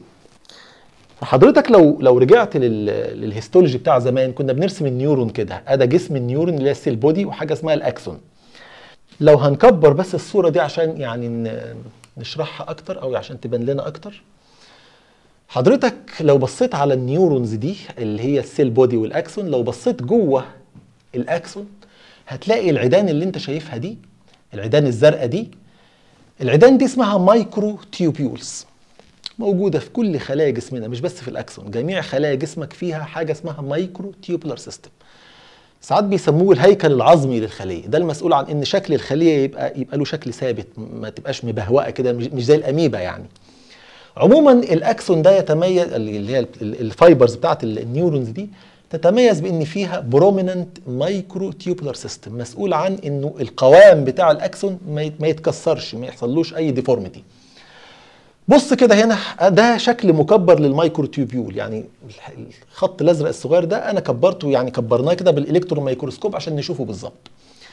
حضرتك لو رجعت للهيستولوجي بتاع زمان، كنا بنرسم النيورون كده، ادي جسم النيورون اللي هي السيل بودي وحاجه اسمها الاكسون. لو هنكبر بس الصوره دي عشان يعني نشرحها اكتر او عشان تبان لنا اكتر. حضرتك لو بصيت على النيورونز دي اللي هي السيل بودي والاكسون، لو بصيت جوه الاكسون هتلاقي العيدان اللي انت شايفها دي، العيدان الزرقاء دي، العيدان دي اسمها مايكرو تيوبيولز، موجوده في كل خلايا جسمنا مش بس في الاكسون، جميع خلايا جسمك فيها حاجه اسمها مايكرو تيوبولار سيستم. ساعات بيسموه الهيكل العظمي للخليه، ده المسؤول عن ان شكل الخليه يبقى له شكل ثابت، ما تبقاش مبهوقه كده، مش زي الاميبا يعني. عموما الاكسون ده يتميز، اللي هي الفايبرز بتاعت النيورونز دي تتميز بان فيها بروميننت مايكرو تيوبولار سيستم، مسؤول عن انه القوام بتاع الاكسون ما يتكسرش، ما يحصلوش اي ديفورميتي. بص كده هنا، ده شكل مكبر للمايكرو تيوبيول، يعني الخط الازرق الصغير ده انا كبرته، يعني كبرناه كده بالالكترون ميكروسكوب عشان نشوفه بالظبط.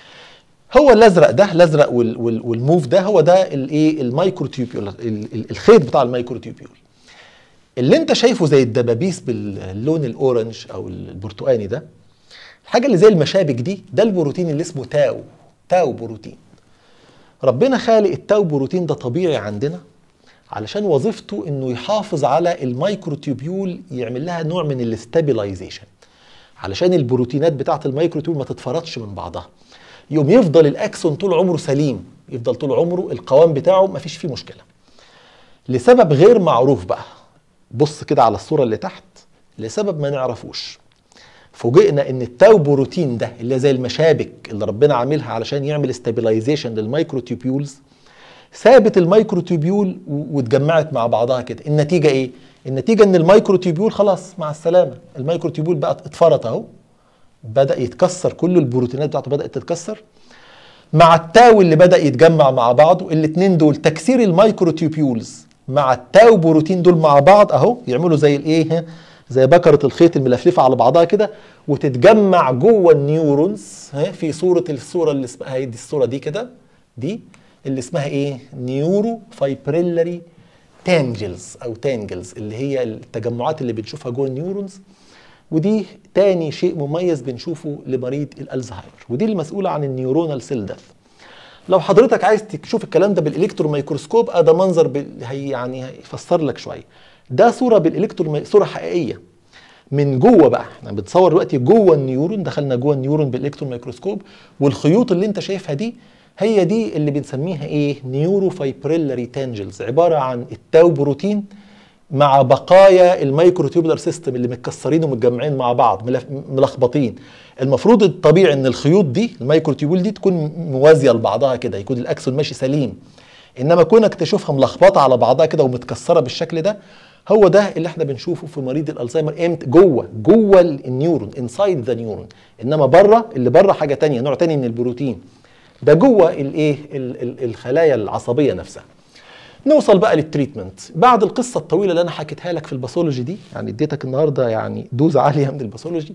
هو الازرق ده، الازرق والموف ده، هو ده الايه؟ المايكرو تيوبيول، الخيط بتاع المايكرو تيوبيول. اللي انت شايفه زي الدبابيس باللون الاورنج او البرتقاني ده، الحاجه اللي زي المشابك دي، ده البروتين اللي اسمه تاو بروتين. ربنا خالق التاو بروتين ده طبيعي عندنا علشان وظيفته انه يحافظ على المايكروتيوبيول، يعمل لها نوع من الاستابيلايزيشن، علشان البروتينات بتاعت المايكروتيوبيول ما تتفرطش من بعضها، يقوم يفضل الاكسون طول عمره سليم، يفضل طول عمره القوام بتاعه ما فيش فيه مشكله. لسبب غير معروف بقى، بص كده على الصوره اللي تحت، لسبب ما نعرفوش، فوجئنا ان التاو بروتين ده اللي زي المشابك اللي ربنا عاملها علشان يعمل استابيلايزيشن للمايكروتيوبيولز، ثابت المايكروتيوبيول واتجمعت مع بعضها كده. النتيجه ايه؟ النتيجه ان المايكروتيوبيول خلاص مع السلامه، المايكروتيوبيول بقى اتفرط اهو، بدا يتكسر، كل البروتينات بتاعته بدات تتكسر مع التاو اللي بدا يتجمع مع بعضه. الاثنين دول تكسير المايكروتيوبيولز مع التاو بروتين دول مع بعض اهو، يعملوا زي الايه؟ زي بكره الخيط الملفلفه على بعضها كده، وتتجمع جوه النيورونز في الصوره اللي اسمها دي، الصوره دي كده، دي اللي اسمها ايه؟ نيورو فايبريلاري تانجلز او تانجلز، اللي هي التجمعات اللي بنشوفها جوه النيورونز. ودي تاني شيء مميز بنشوفه لمريض الالزهايمر، ودي المسؤوله عن النيورونال سيل ديث. لو حضرتك عايز تشوف الكلام ده بالالكترون ميكروسكوب، ده منظر يعني هيفسر لك شويه. ده صوره بالالكترون، صوره حقيقيه من جوه بقى، احنا بنصور دلوقتي جوه النيورون، دخلنا جوه النيورون بالالكترون ميكروسكوب، والخيوط اللي انت شايفها دي هي دي اللي بنسميها ايه؟ نيورو فايبريلاري تانجلز، عباره عن التاو بروتين مع بقايا المايكروتيوبولار سيستم اللي متكسرين ومتجمعين مع بعض، ملخبطين. المفروض الطبيعي ان الخيوط دي، المايكروتيوبول دي، تكون موازيه لبعضها كده، يكون الاكسون ماشي سليم. انما كونك تشوفها ملخبطه على بعضها كده ومتكسره بالشكل ده، هو ده اللي احنا بنشوفه في مريض الالزهايمر. امتى؟ جوه النيورون، انسايد ذا نيورون. انما بره، اللي بره حاجه ثانيه، نوع ثاني من البروتين، ده جوه الايه؟ الخلايا العصبيه نفسها. نوصل بقى للتريتمنت بعد القصه الطويله اللي انا حكيتها لك في الباثولوجي دي، يعني اديتك النهارده يعني دوزه عاليه من الباثولوجي.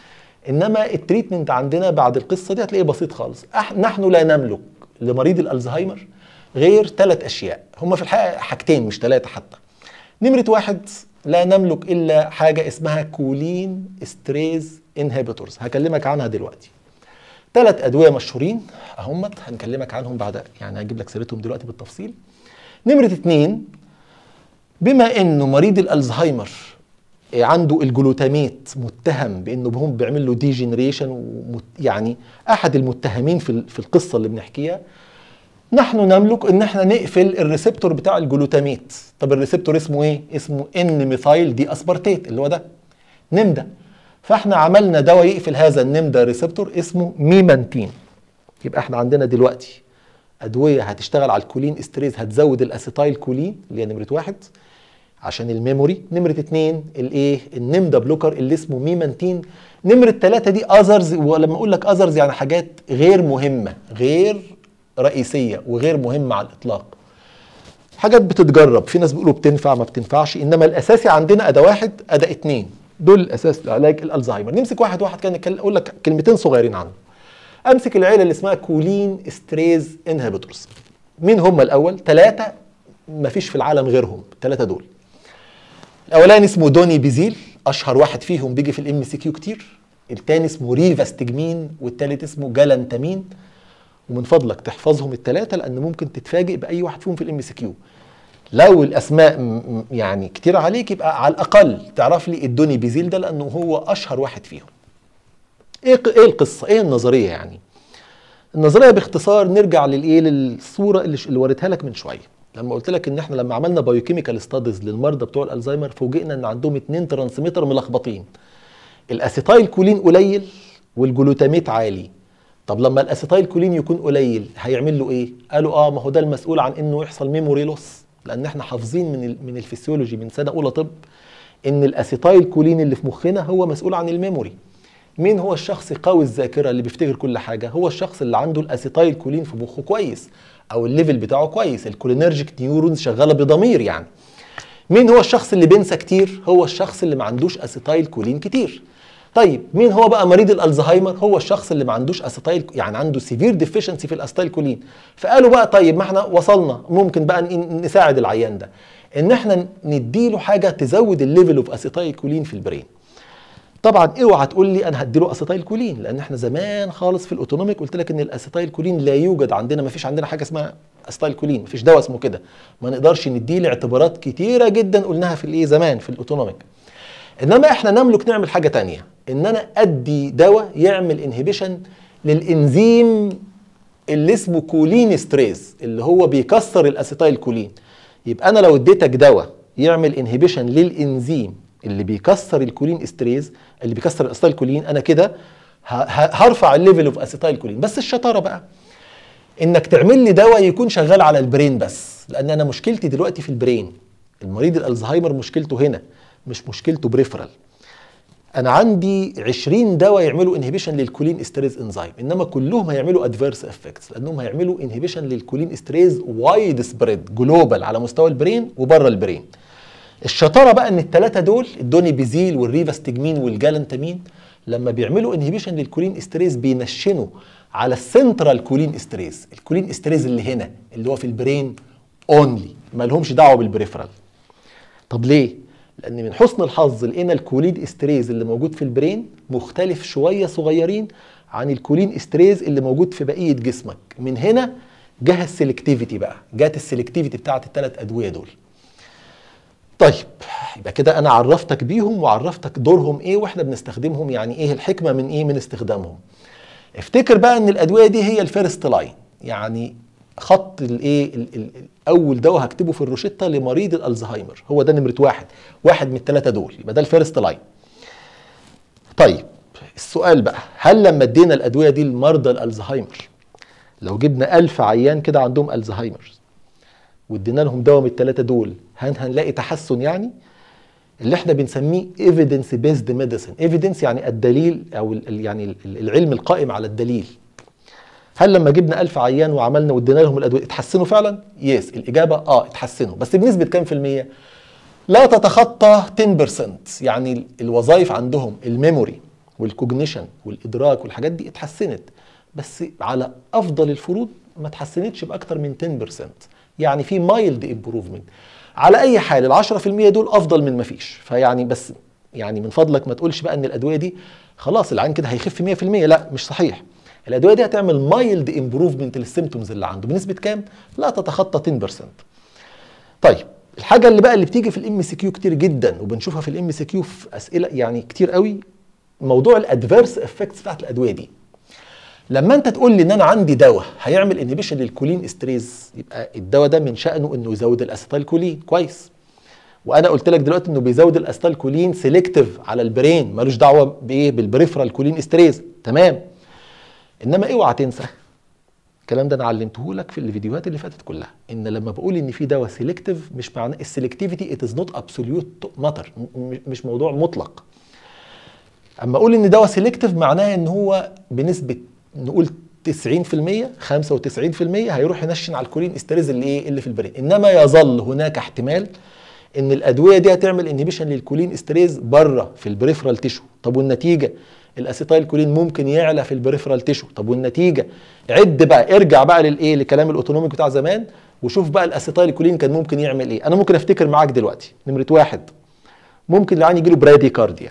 انما التريتمنت عندنا بعد القصه دي هتلاقيه بسيط خالص. نحن لا نملك لمريض الالزهايمر غير 3 اشياء، هم في الحقيقه حاجتين مش 3 حتى. نمره 1، لا نملك الا حاجه اسمها كولين استريز انهبيتورز، هكلمك عنها دلوقتي. 3 ادويه مشهورين اهمت هنكلمك عنهم بعد، يعني هجيب لك سيرتهم دلوقتي بالتفصيل. نمره 2، بما انه مريض الالزهايمر عنده الجلوتاميت متهم بانه هم بيعمل له ديجنريشن، يعني احد المتهمين في القصه اللي بنحكيها، نحن نملك ان احنا نقفل الريسبتور بتاع الجلوتاميت. طب الريسبتور اسمه ايه؟ اسمه ان ميثايل دي اسبارتيت، اللي هو ده نمدا. فاحنا عملنا دواء يقفل هذا النمدا ريسبتور اسمه ميمانتين. يبقى احنا عندنا دلوقتي ادويه هتشتغل على الكولين استريز، هتزود الاسيتايل كولين اللي هي نمره 1 عشان الميموري. نمره 2 الايه؟ النمدا بلوكر اللي اسمه ميمانتين. نمره 3 دي اذرز، ولما اقول لك اذرز يعني حاجات غير مهمه، غير رئيسيه وغير مهمه على الاطلاق، حاجات بتتجرب، في ناس بيقولوا بتنفع ما بتنفعش، انما الاساسي عندنا ادا 1 ادا 2، دول الاساس لعلاج الالزهايمر. نمسك واحد واحد كده، اقول لك كلمتين صغيرين عنه. امسك العيله اللي اسمها كولين استريز انهبيتورز. مين هم الاول؟ 3 مفيش في العالم غيرهم، ال3 دول. الاولاني اسمه دوني بيزيل، اشهر واحد فيهم بيجي في الام سي كيو كتير. الثاني اسمه ريفاستجمين، والثالث اسمه جالانتامين. ومن فضلك تحفظهم ال3 لان ممكن تتفاجئ باي واحد فيهم في الام سي كيو. لو الاسماء يعني كتير عليك يبقى على الاقل تعرف لي الدوني بيزيل ده لانه هو اشهر واحد فيهم. ايه القصه؟ ايه النظريه يعني؟ النظريه باختصار نرجع للصوره اللي وريتها لك من شويه، لما قلت لك ان احنا لما عملنا بايوكيميكال ستاديز للمرضى بتوع الالزهايمر فوجئنا ان عندهم 2 ترانسميتر ملخبطين، الاسيتايل كولين قليل والجلوتاميت عالي. طب لما الاسيتايل كولين يكون قليل هيعمل له ايه؟ قالوا ما هو ده المسؤول عن انه يحصل ميموري لوس، لان احنا حافظين من الفسيولوجي من سنه اولى طب ان الاسيتايل كولين اللي في مخنا هو مسؤول عن الميموري. مين هو الشخص قوي الذاكره اللي بيفتكر كل حاجه؟ هو الشخص اللي عنده الاسيتايل كولين في مخه كويس، او الليفل بتاعه كويس، الكولينرجيك نيورونز شغاله بضمير يعني. مين هو الشخص اللي بينسى كتير؟ هو الشخص اللي ما عندوش اسيتايل كولين كتير. طيب مين هو بقى مريض الالزهايمر؟ هو الشخص اللي ما عندوش اسيتايل، يعني عنده سيفير ديفيشنسي في الاسيتايل كولين. فقالوا بقى طيب ما احنا وصلنا، ممكن بقى نساعد العيان ده ان احنا نديله حاجه تزود الليفل اوف اسيتايل كولين في البرين. طبعا اوعى تقول لي انا هديله اسيتايل كولين، لان احنا زمان خالص في الاوتونوميك قلت لك ان الاسيتايل كولين لا يوجد عندنا، ما فيش عندنا حاجه اسمها اسيتايل كولين، ما فيش دواء اسمه كده، ما نقدرش نديه لاعتبارات كتيره جدا قلناها في زمان في الاوتونوميك. انما احنا نملك نعمل حاجه تانية، ان انا ادي دواء يعمل انهبيشن للانزيم اللي اسمه كولين استريز اللي هو بيكسر الاسيتايل كولين. يبقى انا لو اديتك دواء يعمل انهبيشن للانزيم اللي بيكسر الكولين استريز، اللي بيكسر الاسيتايل كولين، انا كده هرفع الليفل اوف اسيتايل كولين. بس الشطاره بقى انك تعمل لي دواء يكون شغال على البرين بس، لان انا مشكلتي دلوقتي في البرين. المريض الالزهايمر مشكلته هنا مش مشكلته بريفرال. انا عندي 20 دواء يعملوا انهبيشن للكولين استريز انزيم، انما كلهم هيعملوا ادفيرس افكتس لانهم هيعملوا انهبيشن للكولين استريز وايد سبريد جلوبال على مستوى البرين وبره البرين. الشطاره بقى ان ال3 دول الدوني بيزيل والريفاستجمين والجالانتامين لما بيعملوا انهبيشن للكولين استريز بينشنوا على السنترال كولين استريز، الكولين استريز اللي هنا اللي هو في البرين اونلي، ما لهمش دعوه بالبريفرال. طب ليه؟ لان من حسن الحظ لقينا الكولين استريز اللي موجود في البرين مختلف شويه صغيرين عن الكولين استريز اللي موجود في بقيه جسمك. من هنا جه السلكتيفيتي بقى، جات السلكتيفيتي بتاعت ال3 ادويه دول. طيب يبقى كده انا عرفتك بيهم وعرفتك دورهم ايه واحنا بنستخدمهم، يعني ايه الحكمه من استخدامهم. افتكر بقى ان الادويه دي هي الفيرست لاين، يعني خط اول دواء هكتبه في الروشته لمريض الالزهايمر هو ده نمره 1 من ال3 دول، يبقى ده الفيرست لاين. طيب السؤال بقى، هل لما ادينا الادويه دي لمرضى الالزهايمر، لو جبنا 1000 عيان كده عندهم الزهايمر وادينا لهم دواء من ال3 دول هنلاقي تحسن؟ يعني اللي احنا بنسميه evidence based medicine. evidence يعني الدليل او يعني العلم القائم على الدليل. هل لما جبنا 1000 عيان وعملنا وادينا لهم الادويه اتحسنوا فعلا؟ يس، الاجابه اتحسنوا، بس بنسبه كام في الميه؟ لا تتخطى 10%. يعني الوظائف عندهم الميموري والكوجنيشن والادراك والحاجات دي اتحسنت، بس على افضل الفروض ما اتحسنتش باكتر من 10%، يعني في مايلد امبروفمنت. على اي حال ال10% دول افضل من ما فيش. فيعني بس يعني من فضلك ما تقولش بقى ان الادويه دي خلاص العين كده هيخف 100%، لا مش صحيح. الادويه دي هتعمل مايلد امبروفمنت للسيمتومز اللي عنده بنسبه كام؟ لا تتخطى 10%. طيب الحاجه اللي بقى اللي بتيجي في الام سي كيو كتير جدا وبنشوفها في الام سي كيو في اسئله يعني كتير قوي، موضوع الادفيرس افكتس بتاعت الادويه دي. لما انت تقول لي ان انا عندي دواء هيعمل انهبيشن للكولين استريز، يبقى الدواء ده من شأنه انه يزود الاسيتايل كولين، كويس. وانا قلت لك دلوقتي انه بيزود الاسيتايل كولين سيلكتيف على البرين، ملوش دعوه بايه؟ بالبريفرال كولين استريز، تمام. انما اوعى تنسى الكلام ده، انا علمته لك في الفيديوهات اللي فاتت كلها، ان لما بقول ان في دواء سيلكتيف مش معناه السيلكتيفيتي ات از نوت ابسوليوت ماتر، مش موضوع مطلق. اما اقول ان دواء سيلكتيف معناه ان هو بنسبه نقول 90% 95% هيروح ينشن على الكولين استريز اللي ايه؟ اللي في البرين. انما يظل هناك احتمال ان الادويه دي هتعمل انهبيشن للكولين استريز بره في البريفرال تيشو. طب والنتيجه؟ الاسيتايل كولين ممكن يعلى في البريفرال تيشو. طب والنتيجه؟ عد بقى، ارجع بقى للايه؟ لكلام الاوتونوميك بتاع زمان وشوف بقى الاسيتايل كولين كان ممكن يعمل ايه. انا ممكن افتكر معاك دلوقتي. نمره 1 ممكن العيان يجي له براديكارديا.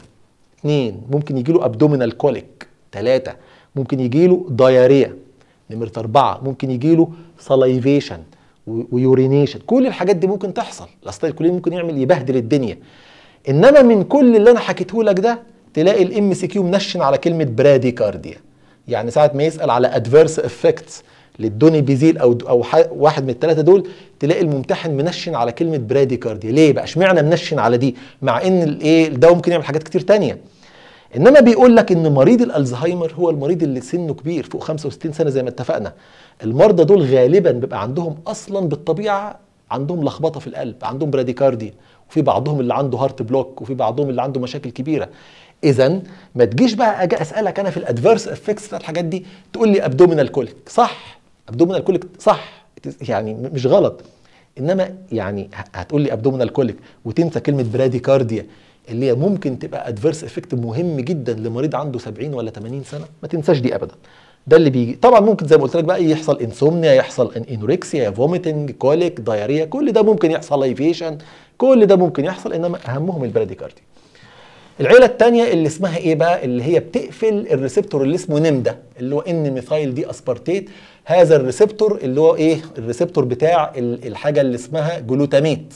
2 ممكن يجي له ابدومينال كوليك. 3 ممكن يجي له داياريا. نمره 4 ممكن يجي له سلايفيشن ويورينيشن. كل الحاجات دي ممكن تحصل. الاسيتايل كولين ممكن يبهدل الدنيا. انما من كل اللي انا حكيته لك ده تلاقي الام سي كيو منشن على كلمه براديكارديا. يعني ساعه ما يسال على ادفيرس افكتس للدونيبيزيل او واحد من الثلاثه دول، تلاقي الممتحن منشن على كلمه براديكارديا. ليه بقى؟ اشمعنى منشن على دي مع ان الايه الدواء ممكن يعمل حاجات كتير تانية؟ انما بيقول لك ان مريض الالزهايمر هو المريض اللي سنه كبير فوق 65 سنه زي ما اتفقنا. المرضى دول غالبا بيبقى عندهم اصلا بالطبيعه عندهم لخبطه في القلب، عندهم براديكارديا، وفي بعضهم اللي عنده هارت بلوك، وفي بعضهم اللي عنده مشاكل كبيره. اذا ما تجيش بقى اجي اسالك انا في الادفيرس افكتس بتاعت الحاجات دي تقول لي ابدومينال كوليك. صح، ابدومينال كوليك صح، يعني مش غلط. انما يعني هتقول لي ابدومينال كوليك وتنسى كلمه براديكارديا اللي هي ممكن تبقى ادفيرس افكت مهم جدا لمريض عنده 70 ولا 80 سنه. ما تنساش دي ابدا. ده اللي بيجي طبعا. ممكن زي ما قلت لك بقى يحصل انسومنيا، يحصل انوركسيا، فوميتنج، كوليك، دايريا، كل ده ممكن يحصل، لايفيشن، كل ده ممكن يحصل. انما اهمهم البراديكارديا. العيله الثانيه اللي اسمها ايه بقى؟ اللي هي بتقفل الريسبتور اللي اسمه نمدا، اللي هو ان ميثايل دي اسبارتيت. هذا الريسبتور اللي هو ايه؟ الريسبتور بتاع الحاجه اللي اسمها جلوتاميت.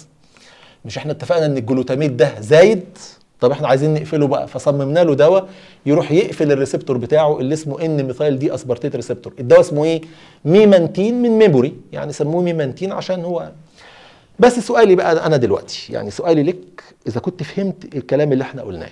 مش احنا اتفقنا ان الجلوتاميت ده زايد؟ طب احنا عايزين نقفله بقى، فصممنا له دواء يروح يقفل الريسبتور بتاعه اللي اسمه ان ميثايل دي اسبارتيت ريسبتور. الدواء اسمه ايه؟ ميمانتين، من ميموري يعني سموه ميمانتين عشان هو. بس سؤالي بقى انا دلوقتي، يعني سؤالي لك اذا كنت فهمت الكلام اللي احنا قلناه،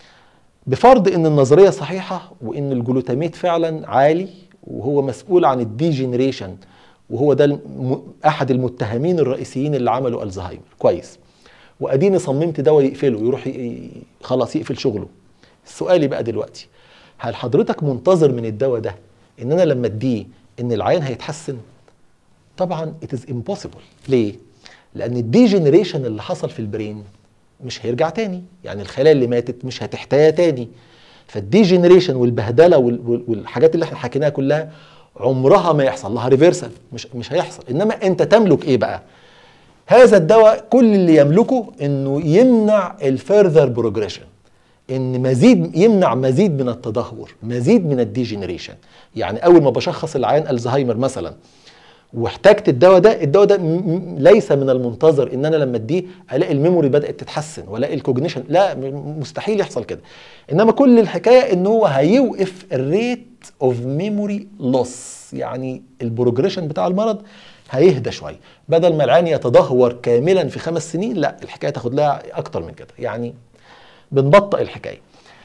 بفرض ان النظريه صحيحه وان الجلوتاميت فعلا عالي وهو مسؤول عن الديجنريشن، وهو ده احد المتهمين الرئيسيين اللي عملوا الزهايمر، كويس، واديني صممت دواء يقفله، يروح خلاص يقفل شغله. سؤالي بقى دلوقتي، هل حضرتك منتظر من الدواء ده ان انا لما اديه ان العيان هيتحسن؟ طبعا it is impossible. ليه؟ لان الديجنريشن اللي حصل في البرين مش هيرجع تاني، يعني الخلايا اللي ماتت مش هتحتاج تاني. فالديجنريشن والبهدله والحاجات اللي احنا حكيناها كلها عمرها ما يحصل لها ريفرسال، مش هيحصل. انما انت تملك ايه بقى؟ هذا الدواء كل اللي يملكه انه يمنع الفيرذر بروجريشن، ان يمنع مزيد من التدهور، مزيد من الديجنريشن. يعني اول ما بشخص العيان الزهايمر مثلا واحتاجت الدواء ده ليس من المنتظر ان انا لما اديه الاقي الميموري بدات تتحسن والاقي الكوجنيشن، لا، مستحيل يحصل كده. انما كل الحكايه ان هو هيوقف الريت اوف ميموري لوس، يعني البروجريشن بتاع المرض هيهدى شويه. بدل ما العيان يتدهور كاملا في 5 سنين، لا، الحكايه تاخد لها اكتر من كده، يعني بنبطئ الحكايه.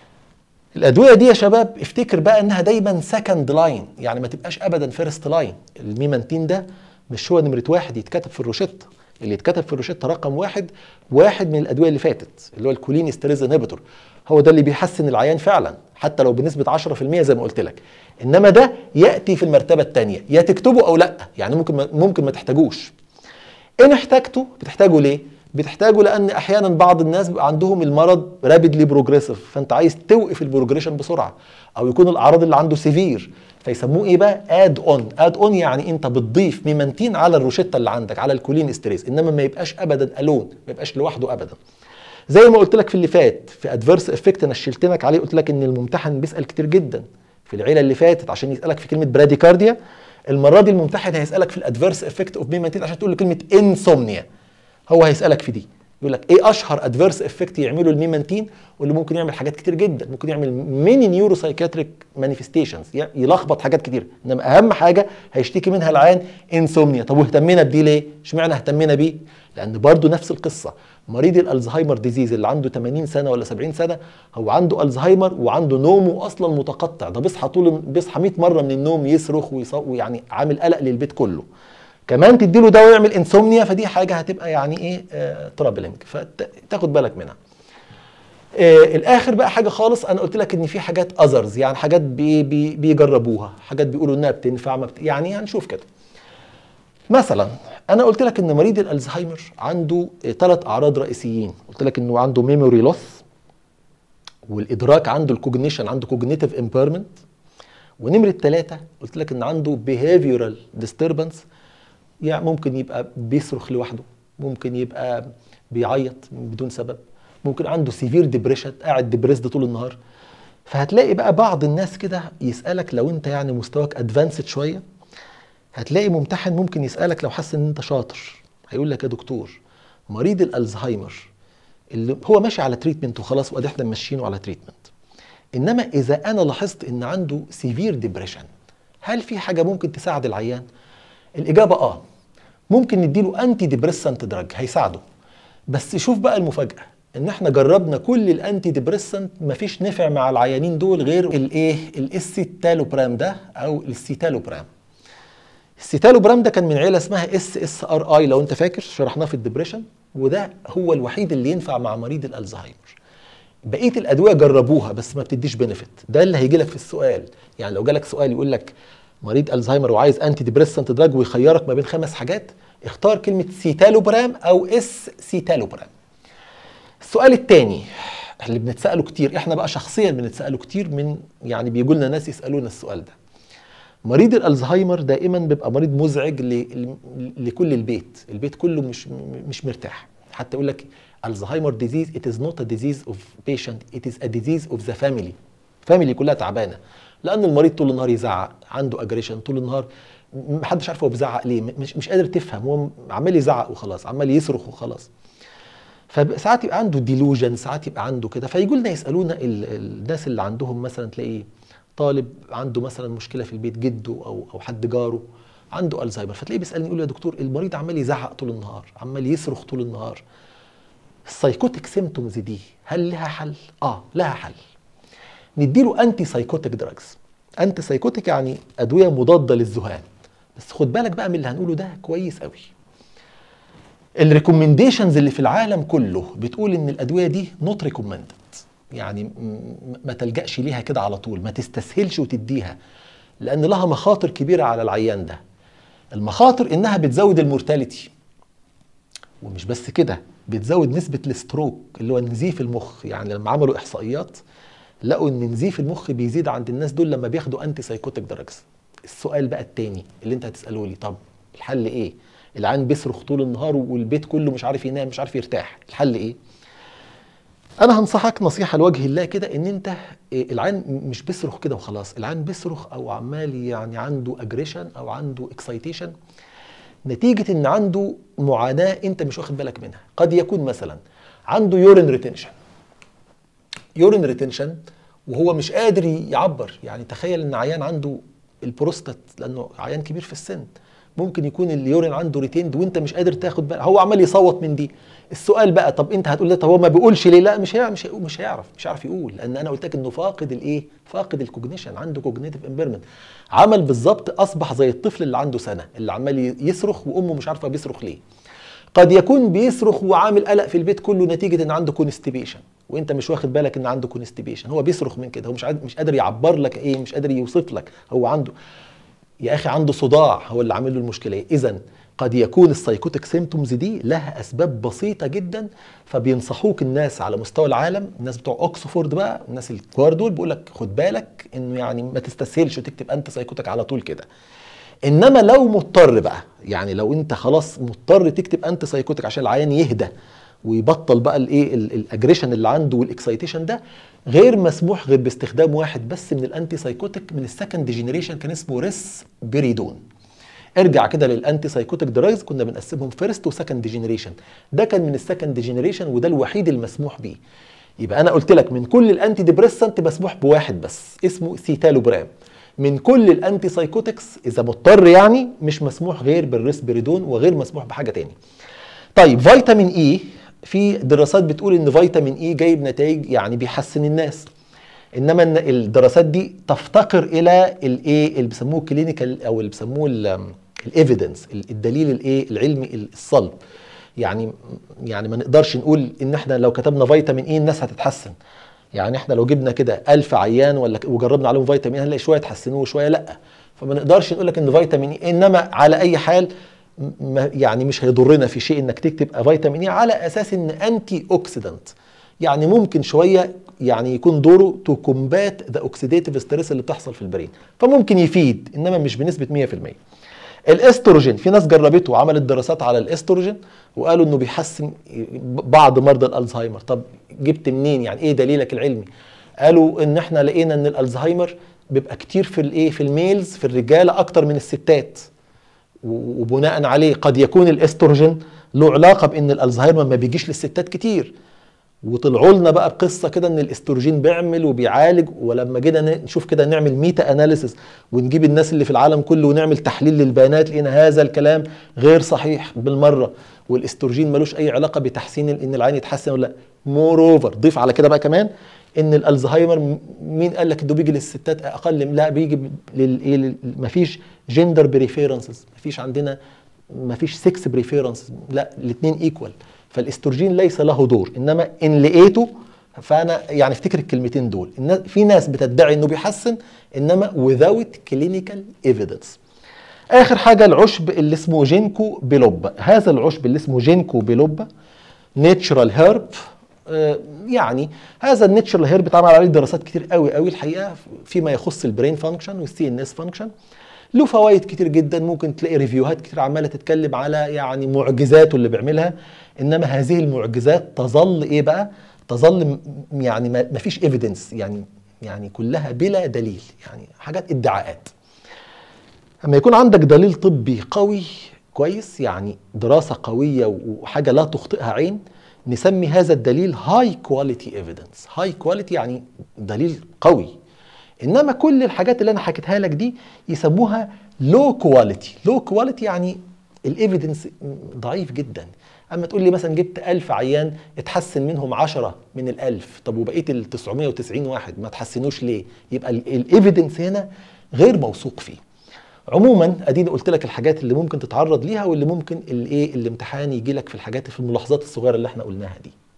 الادويه دي يا شباب افتكر بقى انها دايما سكند لاين، يعني ما تبقاش ابدا فيرست لاين. الميمانتين ده مش هو نمره 1 يتكتب في الروشته، اللي يتكتب في الروشته رقم 1 من الادويه اللي فاتت، اللي هو الكولين استريز انهبيتور. هو ده اللي بيحسن العيان فعلا حتى لو بنسبه 10% زي ما قلت لك. انما ده ياتي في المرتبه الثانيه، يا تكتبه او لا، يعني ممكن ما تحتاجوش. ان احتاجته بتحتاجه ليه؟ بتحتاجه لان احيانا بعض الناس بيبقى عندهم المرض رابيدلي بروجريسيف، فانت عايز توقف البروجريشن بسرعه، او يكون الاعراض اللي عنده سيفير، فيسموه ايه بقى؟ اد اون. يعني انت بتضيف ميمانتين على الروشته اللي عندك على الكولين استريس، انما ما يبقاش ابدا الون، ما يبقاش لوحده ابدا. زي ما قلت لك في اللي فات في ادفيرس افكت، انا شلت لك عليه، قلت لك ان الممتحن بيسال كتير جدا في العيله اللي فاتت عشان يسالك في كلمه براديكارديا، المره دي الممتحن هيسالك في الادفيرس افكت اوف ميمانتين عشان تقول له كلمه انسومنيا. هو هيسالك في دي، يقول لك ايه اشهر ادفيرس افكت يعمله الميمانتين، واللي ممكن يعمل حاجات كتير جدا، ممكن يعمل ميني نيورو سايكاتريك مانيفستيشنز، يلخبط حاجات كتير، انما اهم حاجه هيشتكي منها العيان انسومنيا. طب واهتمينا بدي ليه؟ اشمعنى اهتمينا بيه؟ لان برضو نفس القصه، مريض الالزهايمر ديزيز اللي عنده 80 سنه ولا 70 سنه هو عنده الزهايمر وعنده نومه اصلا متقطع، ده بيصحى 100 مره من النوم يصرخ ويعني عامل قلق للبيت كله. كمان تديله دواء يعمل انسومنيا، فدي حاجه هتبقى يعني ايه ترابلنج، فتاخد بالك منها. الاخر بقى حاجه خالص، انا قلت لك ان في حاجات اذرز، يعني حاجات بيجربوها، حاجات بيقولوا انها بتنفع يعني هنشوف كده. مثلا انا قلت لك ان مريض الالزهايمر عنده 3 اعراض رئيسيين، قلت لك انه عنده ميموري لوس، والادراك عنده الكوجنيشن، عنده كوجنيتيف امبيرمنت، ونمره 3 قلت لك ان عنده بيهيفيورال ديستربنس، يعني ممكن يبقى بيصرخ لوحده، ممكن يبقى بيعيط بدون سبب، ممكن عنده سيفير ديبريشن، قاعد ديبريسد طول النهار. فهتلاقي بقى بعض الناس كده يسألك لو انت يعني مستواك ادفانسد شوية، هتلاقي ممتحن ممكن يسألك لو حس ان انت شاطر، هيقول لك يا دكتور مريض الالزهايمر اللي هو ماشي على تريتمنت وخلاص، وادي احنا ماشيينه على تريتمنت، انما اذا انا لاحظت ان عنده سيفير ديبريشن، هل في حاجة ممكن تساعد العيان؟ الإجابة ممكن نديله انتي ديبريسنت دراج هيساعده. بس شوف بقى المفاجأة، ان احنا جربنا كل الانتي ديبريسنت مفيش نفع مع العيانين دول غير الاسيتالوبرام ده او السيتالوبرام. السيتالوبرام ده كان من عيلة اسمها SSRI لو انت فاكر، شرحناه في الدبريشن، وده هو الوحيد اللي ينفع مع مريض الالزهايمر. بقية الادوية جربوها بس ما بتديش بنفيت، ده اللي هيجي لك في السؤال. يعني لو جالك سؤال يقول لك مريض الزهايمر وعايز انتي ديبريسنت دراج ويخيرك ما بين 5 حاجات، اختار كلمة سيتالوبرام او سيتالوبرام. السؤال الثاني اللي بنتسأله كتير، احنا بقى شخصيا بنتسأله كتير، من يعني بيجوا لنا ناس يسألونا السؤال ده. مريض الالزهايمر دائما بيبقى مريض مزعج لكل البيت كله مش مرتاح. حتى يقول لك الزهايمر ديزيز it is not a disease of patient, it is a disease of the family. فاميلي كلها تعبانه، لان المريض طول النهار يزعق، عنده اجريشن طول النهار، محدش عارف هو بيزعق ليه، مش قادر تفهم، هو عمال يزعق وخلاص، عمال يصرخ وخلاص. فساعات يبقى عنده ديلوجن، ساعات يبقى عنده كده، فيجوا لنا يسالونا الناس اللي عندهم مثلا تلاقي طالب عنده مثلا مشكله في البيت، جده او حد جاره عنده الزهايمر، فتلاقيه بيسالني يقول لي يا دكتور المريض عمال يزعق طول النهار، عمال يصرخ طول النهار، السايكوتيك سيمتومز دي هل لها حل؟ لها حل. نديله انتي سايكوتيك دراجز. انتي سايكوتيك يعني ادويه مضاده للذهان، بس خد بالك بقى من اللي هنقوله ده كويس قوي. الريكومنديشنز اللي في العالم كله بتقول ان الادويه دي نوت ريكومندد، يعني ما تلجأش ليها كده على طول، ما تستسهلش وتديها، لان لها مخاطر كبيره على العيان ده. المخاطر انها بتزود المورتاليتي، ومش بس كده، بتزود نسبه الستروك اللي هو نزيف المخ. يعني لما عملوا احصائيات لقوا ان نزيف المخ بيزيد عند الناس دول لما بياخدوا انتي سايكوتيك دراجز. السؤال بقى التاني اللي انت هتساله لي، طب الحل ايه؟ العيان بيصرخ طول النهار والبيت كله مش عارف ينام، مش عارف يرتاح، الحل ايه؟ انا هنصحك نصيحه لوجه الله كده، ان انت العيان مش بيصرخ كده وخلاص، العيان بيصرخ او عمال يعني عنده اجريشن او عنده اكسايتيشن نتيجه ان عنده معاناه انت مش واخد بالك منها. قد يكون مثلا عنده يورين ريتنشن وهو مش قادر يعبر. يعني تخيل ان عيان عنده البروستات، لانه عيان كبير في السن، ممكن يكون اليورين عنده ريتيند وانت مش قادر تاخد بالك، هو عمال يصوت من دي. السؤال بقى، طب انت هتقول لي طب هو ما بيقولش ليه؟ لا، مش هيعرف يقول، لان انا قلت لك انه فاقد فاقد الكوجنيشن، عنده كوجنيتيف امبيرمنت. عمل بالظبط، اصبح زي الطفل اللي عنده سنه اللي عمال يصرخ وامه مش عارفه بيصرخ ليه. قد يكون بيصرخ وعامل قلق في البيت كله نتيجه ان عنده كونستيبيشن، وانت مش واخد بالك ان عنده كونستيبيشن، هو بيصرخ من كده، هو مش قادر يعبر لك مش قادر يوصف لك هو عنده، يا اخي عنده صداع هو اللي عامل له المشكله. اذا قد يكون السايكوتيك سيمتومز دي لها اسباب بسيطه جدا، فبينصحوك الناس على مستوى العالم، الناس بتوع اوكسفورد بقى، الناس الكبار دول، بيقول لك خد بالك انه يعني ما تستسهلش وتكتب انت سايكوتيك على طول كده. انما لو مضطر بقى، يعني لو انت خلاص مضطر تكتب انت سايكوتيك عشان العيان يهدى ويبطل بقى الايه الاجريشن اللي عنده والاكسايتيشن ده، غير مسموح غير باستخدام واحد بس من الانتي سايكوتيك من السكند جينيريشن كان اسمه ريسبيريدون. ارجع كده للانتي سايكوتيك دراجز كنا بنقسمهم فيرست وسكند جينيريشن، ده كان من السكند جينيريشن وده الوحيد المسموح بيه. يبقى انا قلت لك من كل الانتي ديبريسنت مسموح بواحد بس اسمه سيتالوبرام. من كل الانتي سايكوتكس اذا مضطر يعني مش مسموح غير بالريسبيريدون وغير مسموح بحاجه تاني. طيب فيتامين اي، في دراسات بتقول ان فيتامين اي جايب نتائج يعني بيحسن الناس، انما الدراسات دي تفتقر الى الايه اللي بيسموه كلينيكال او اللي بيسموه الايفيدنس، الدليل الايه العلمي الصلب. يعني ما نقدرش نقول ان احنا لو كتبنا فيتامين اي الناس هتتحسن. يعني احنا لو جبنا كده 1000 عيان ولا وجربنا عليهم فيتامين اي هنلاقي شويه يتحسنوا وشويه لا. فما نقدرش نقول لك ان فيتامين اي، انما على اي حال يعني مش هيضرنا في شيء انك تكتب فيتامين اي على اساس ان انتي اوكسيدنت. يعني ممكن شويه يعني يكون دوره تو كومبات ذا اوكسيديتيف ستريس اللي بتحصل في البرين، فممكن يفيد انما مش بنسبه 100%. الاستروجين في ناس جربته وعملت دراسات على الاستروجين وقالوا انه بيحسن بعض مرضى الالزهايمر. طب جبت منين؟ يعني ايه دليلك العلمي؟ قالوا ان احنا لقينا ان الالزهايمر بيبقى كتير في الايه في الميلز في الرجاله اكتر من الستات، وبناء عليه قد يكون الاستروجين له علاقه بان الالزهايمر ما بيجيش للستات كتير. وطلعوا لنا بقى بقصه كده ان الاستروجين بيعمل وبيعالج، ولما جينا نشوف كده نعمل ميتا اناليسيس ونجيب الناس اللي في العالم كله ونعمل تحليل للبيانات لقينا هذا الكلام غير صحيح بالمره، والاستروجين ملوش اي علاقه بتحسين ان العين يتحسن ولا لا. مور اوفر ضيف على كده بقى كمان ان الالزهايمر مين قال لك انه بيجي للستات اقل؟ لا بيجي للايه، مفيش جندر بريفيرنسز، مفيش عندنا مفيش 6 بريفيرنسز، لا الاثنين ايكوال. فالاستروجين ليس له دور، انما ان لقيته فانا يعني افتكر الكلمتين دول. في ناس بتدعي انه بيحسن انما without clinical evidence. اخر حاجه العشب اللي اسمه جينكو بيلوبا. هذا العشب اللي اسمه جينكو بيلوبا ناتشرال هيرب. يعني هذا الناتشرال هيرب اتعمل عليه دراسات كتير قوي قوي الحقيقه فيما يخص البرين فانكشن والسي ان اس فانكشن. له فوائد كتير جدا، ممكن تلاقي ريفيوهات كتير عماله تتكلم على يعني معجزاته اللي بيعملها، انما هذه المعجزات تظل ايه بقى؟ تظل يعني ما فيش ايفيدنس، يعني كلها بلا دليل، يعني حاجات ادعاءات. اما يكون عندك دليل طبي قوي كويس، يعني دراسه قويه وحاجه لا تخطئها عين، نسمي هذا الدليل هاي كواليتي ايفيدنس. هاي كواليتي يعني دليل قوي. انما كل الحاجات اللي انا حكيتها لك دي يسموها لو كواليتي. لو كواليتي يعني الايفيدنس ضعيف جدا. اما تقول لي مثلا جبت 1000 عيان اتحسن منهم 10 من ال1000، طب وبقيه ال 990 واحد ما تحسنوش ليه؟ يبقى الايفيدنس هنا غير موثوق فيه. عموما اديني قلت لك الحاجات اللي ممكن تتعرض ليها واللي ممكن الايه الامتحان يجي لك في الحاجات في الملاحظات الصغيره اللي احنا قلناها دي.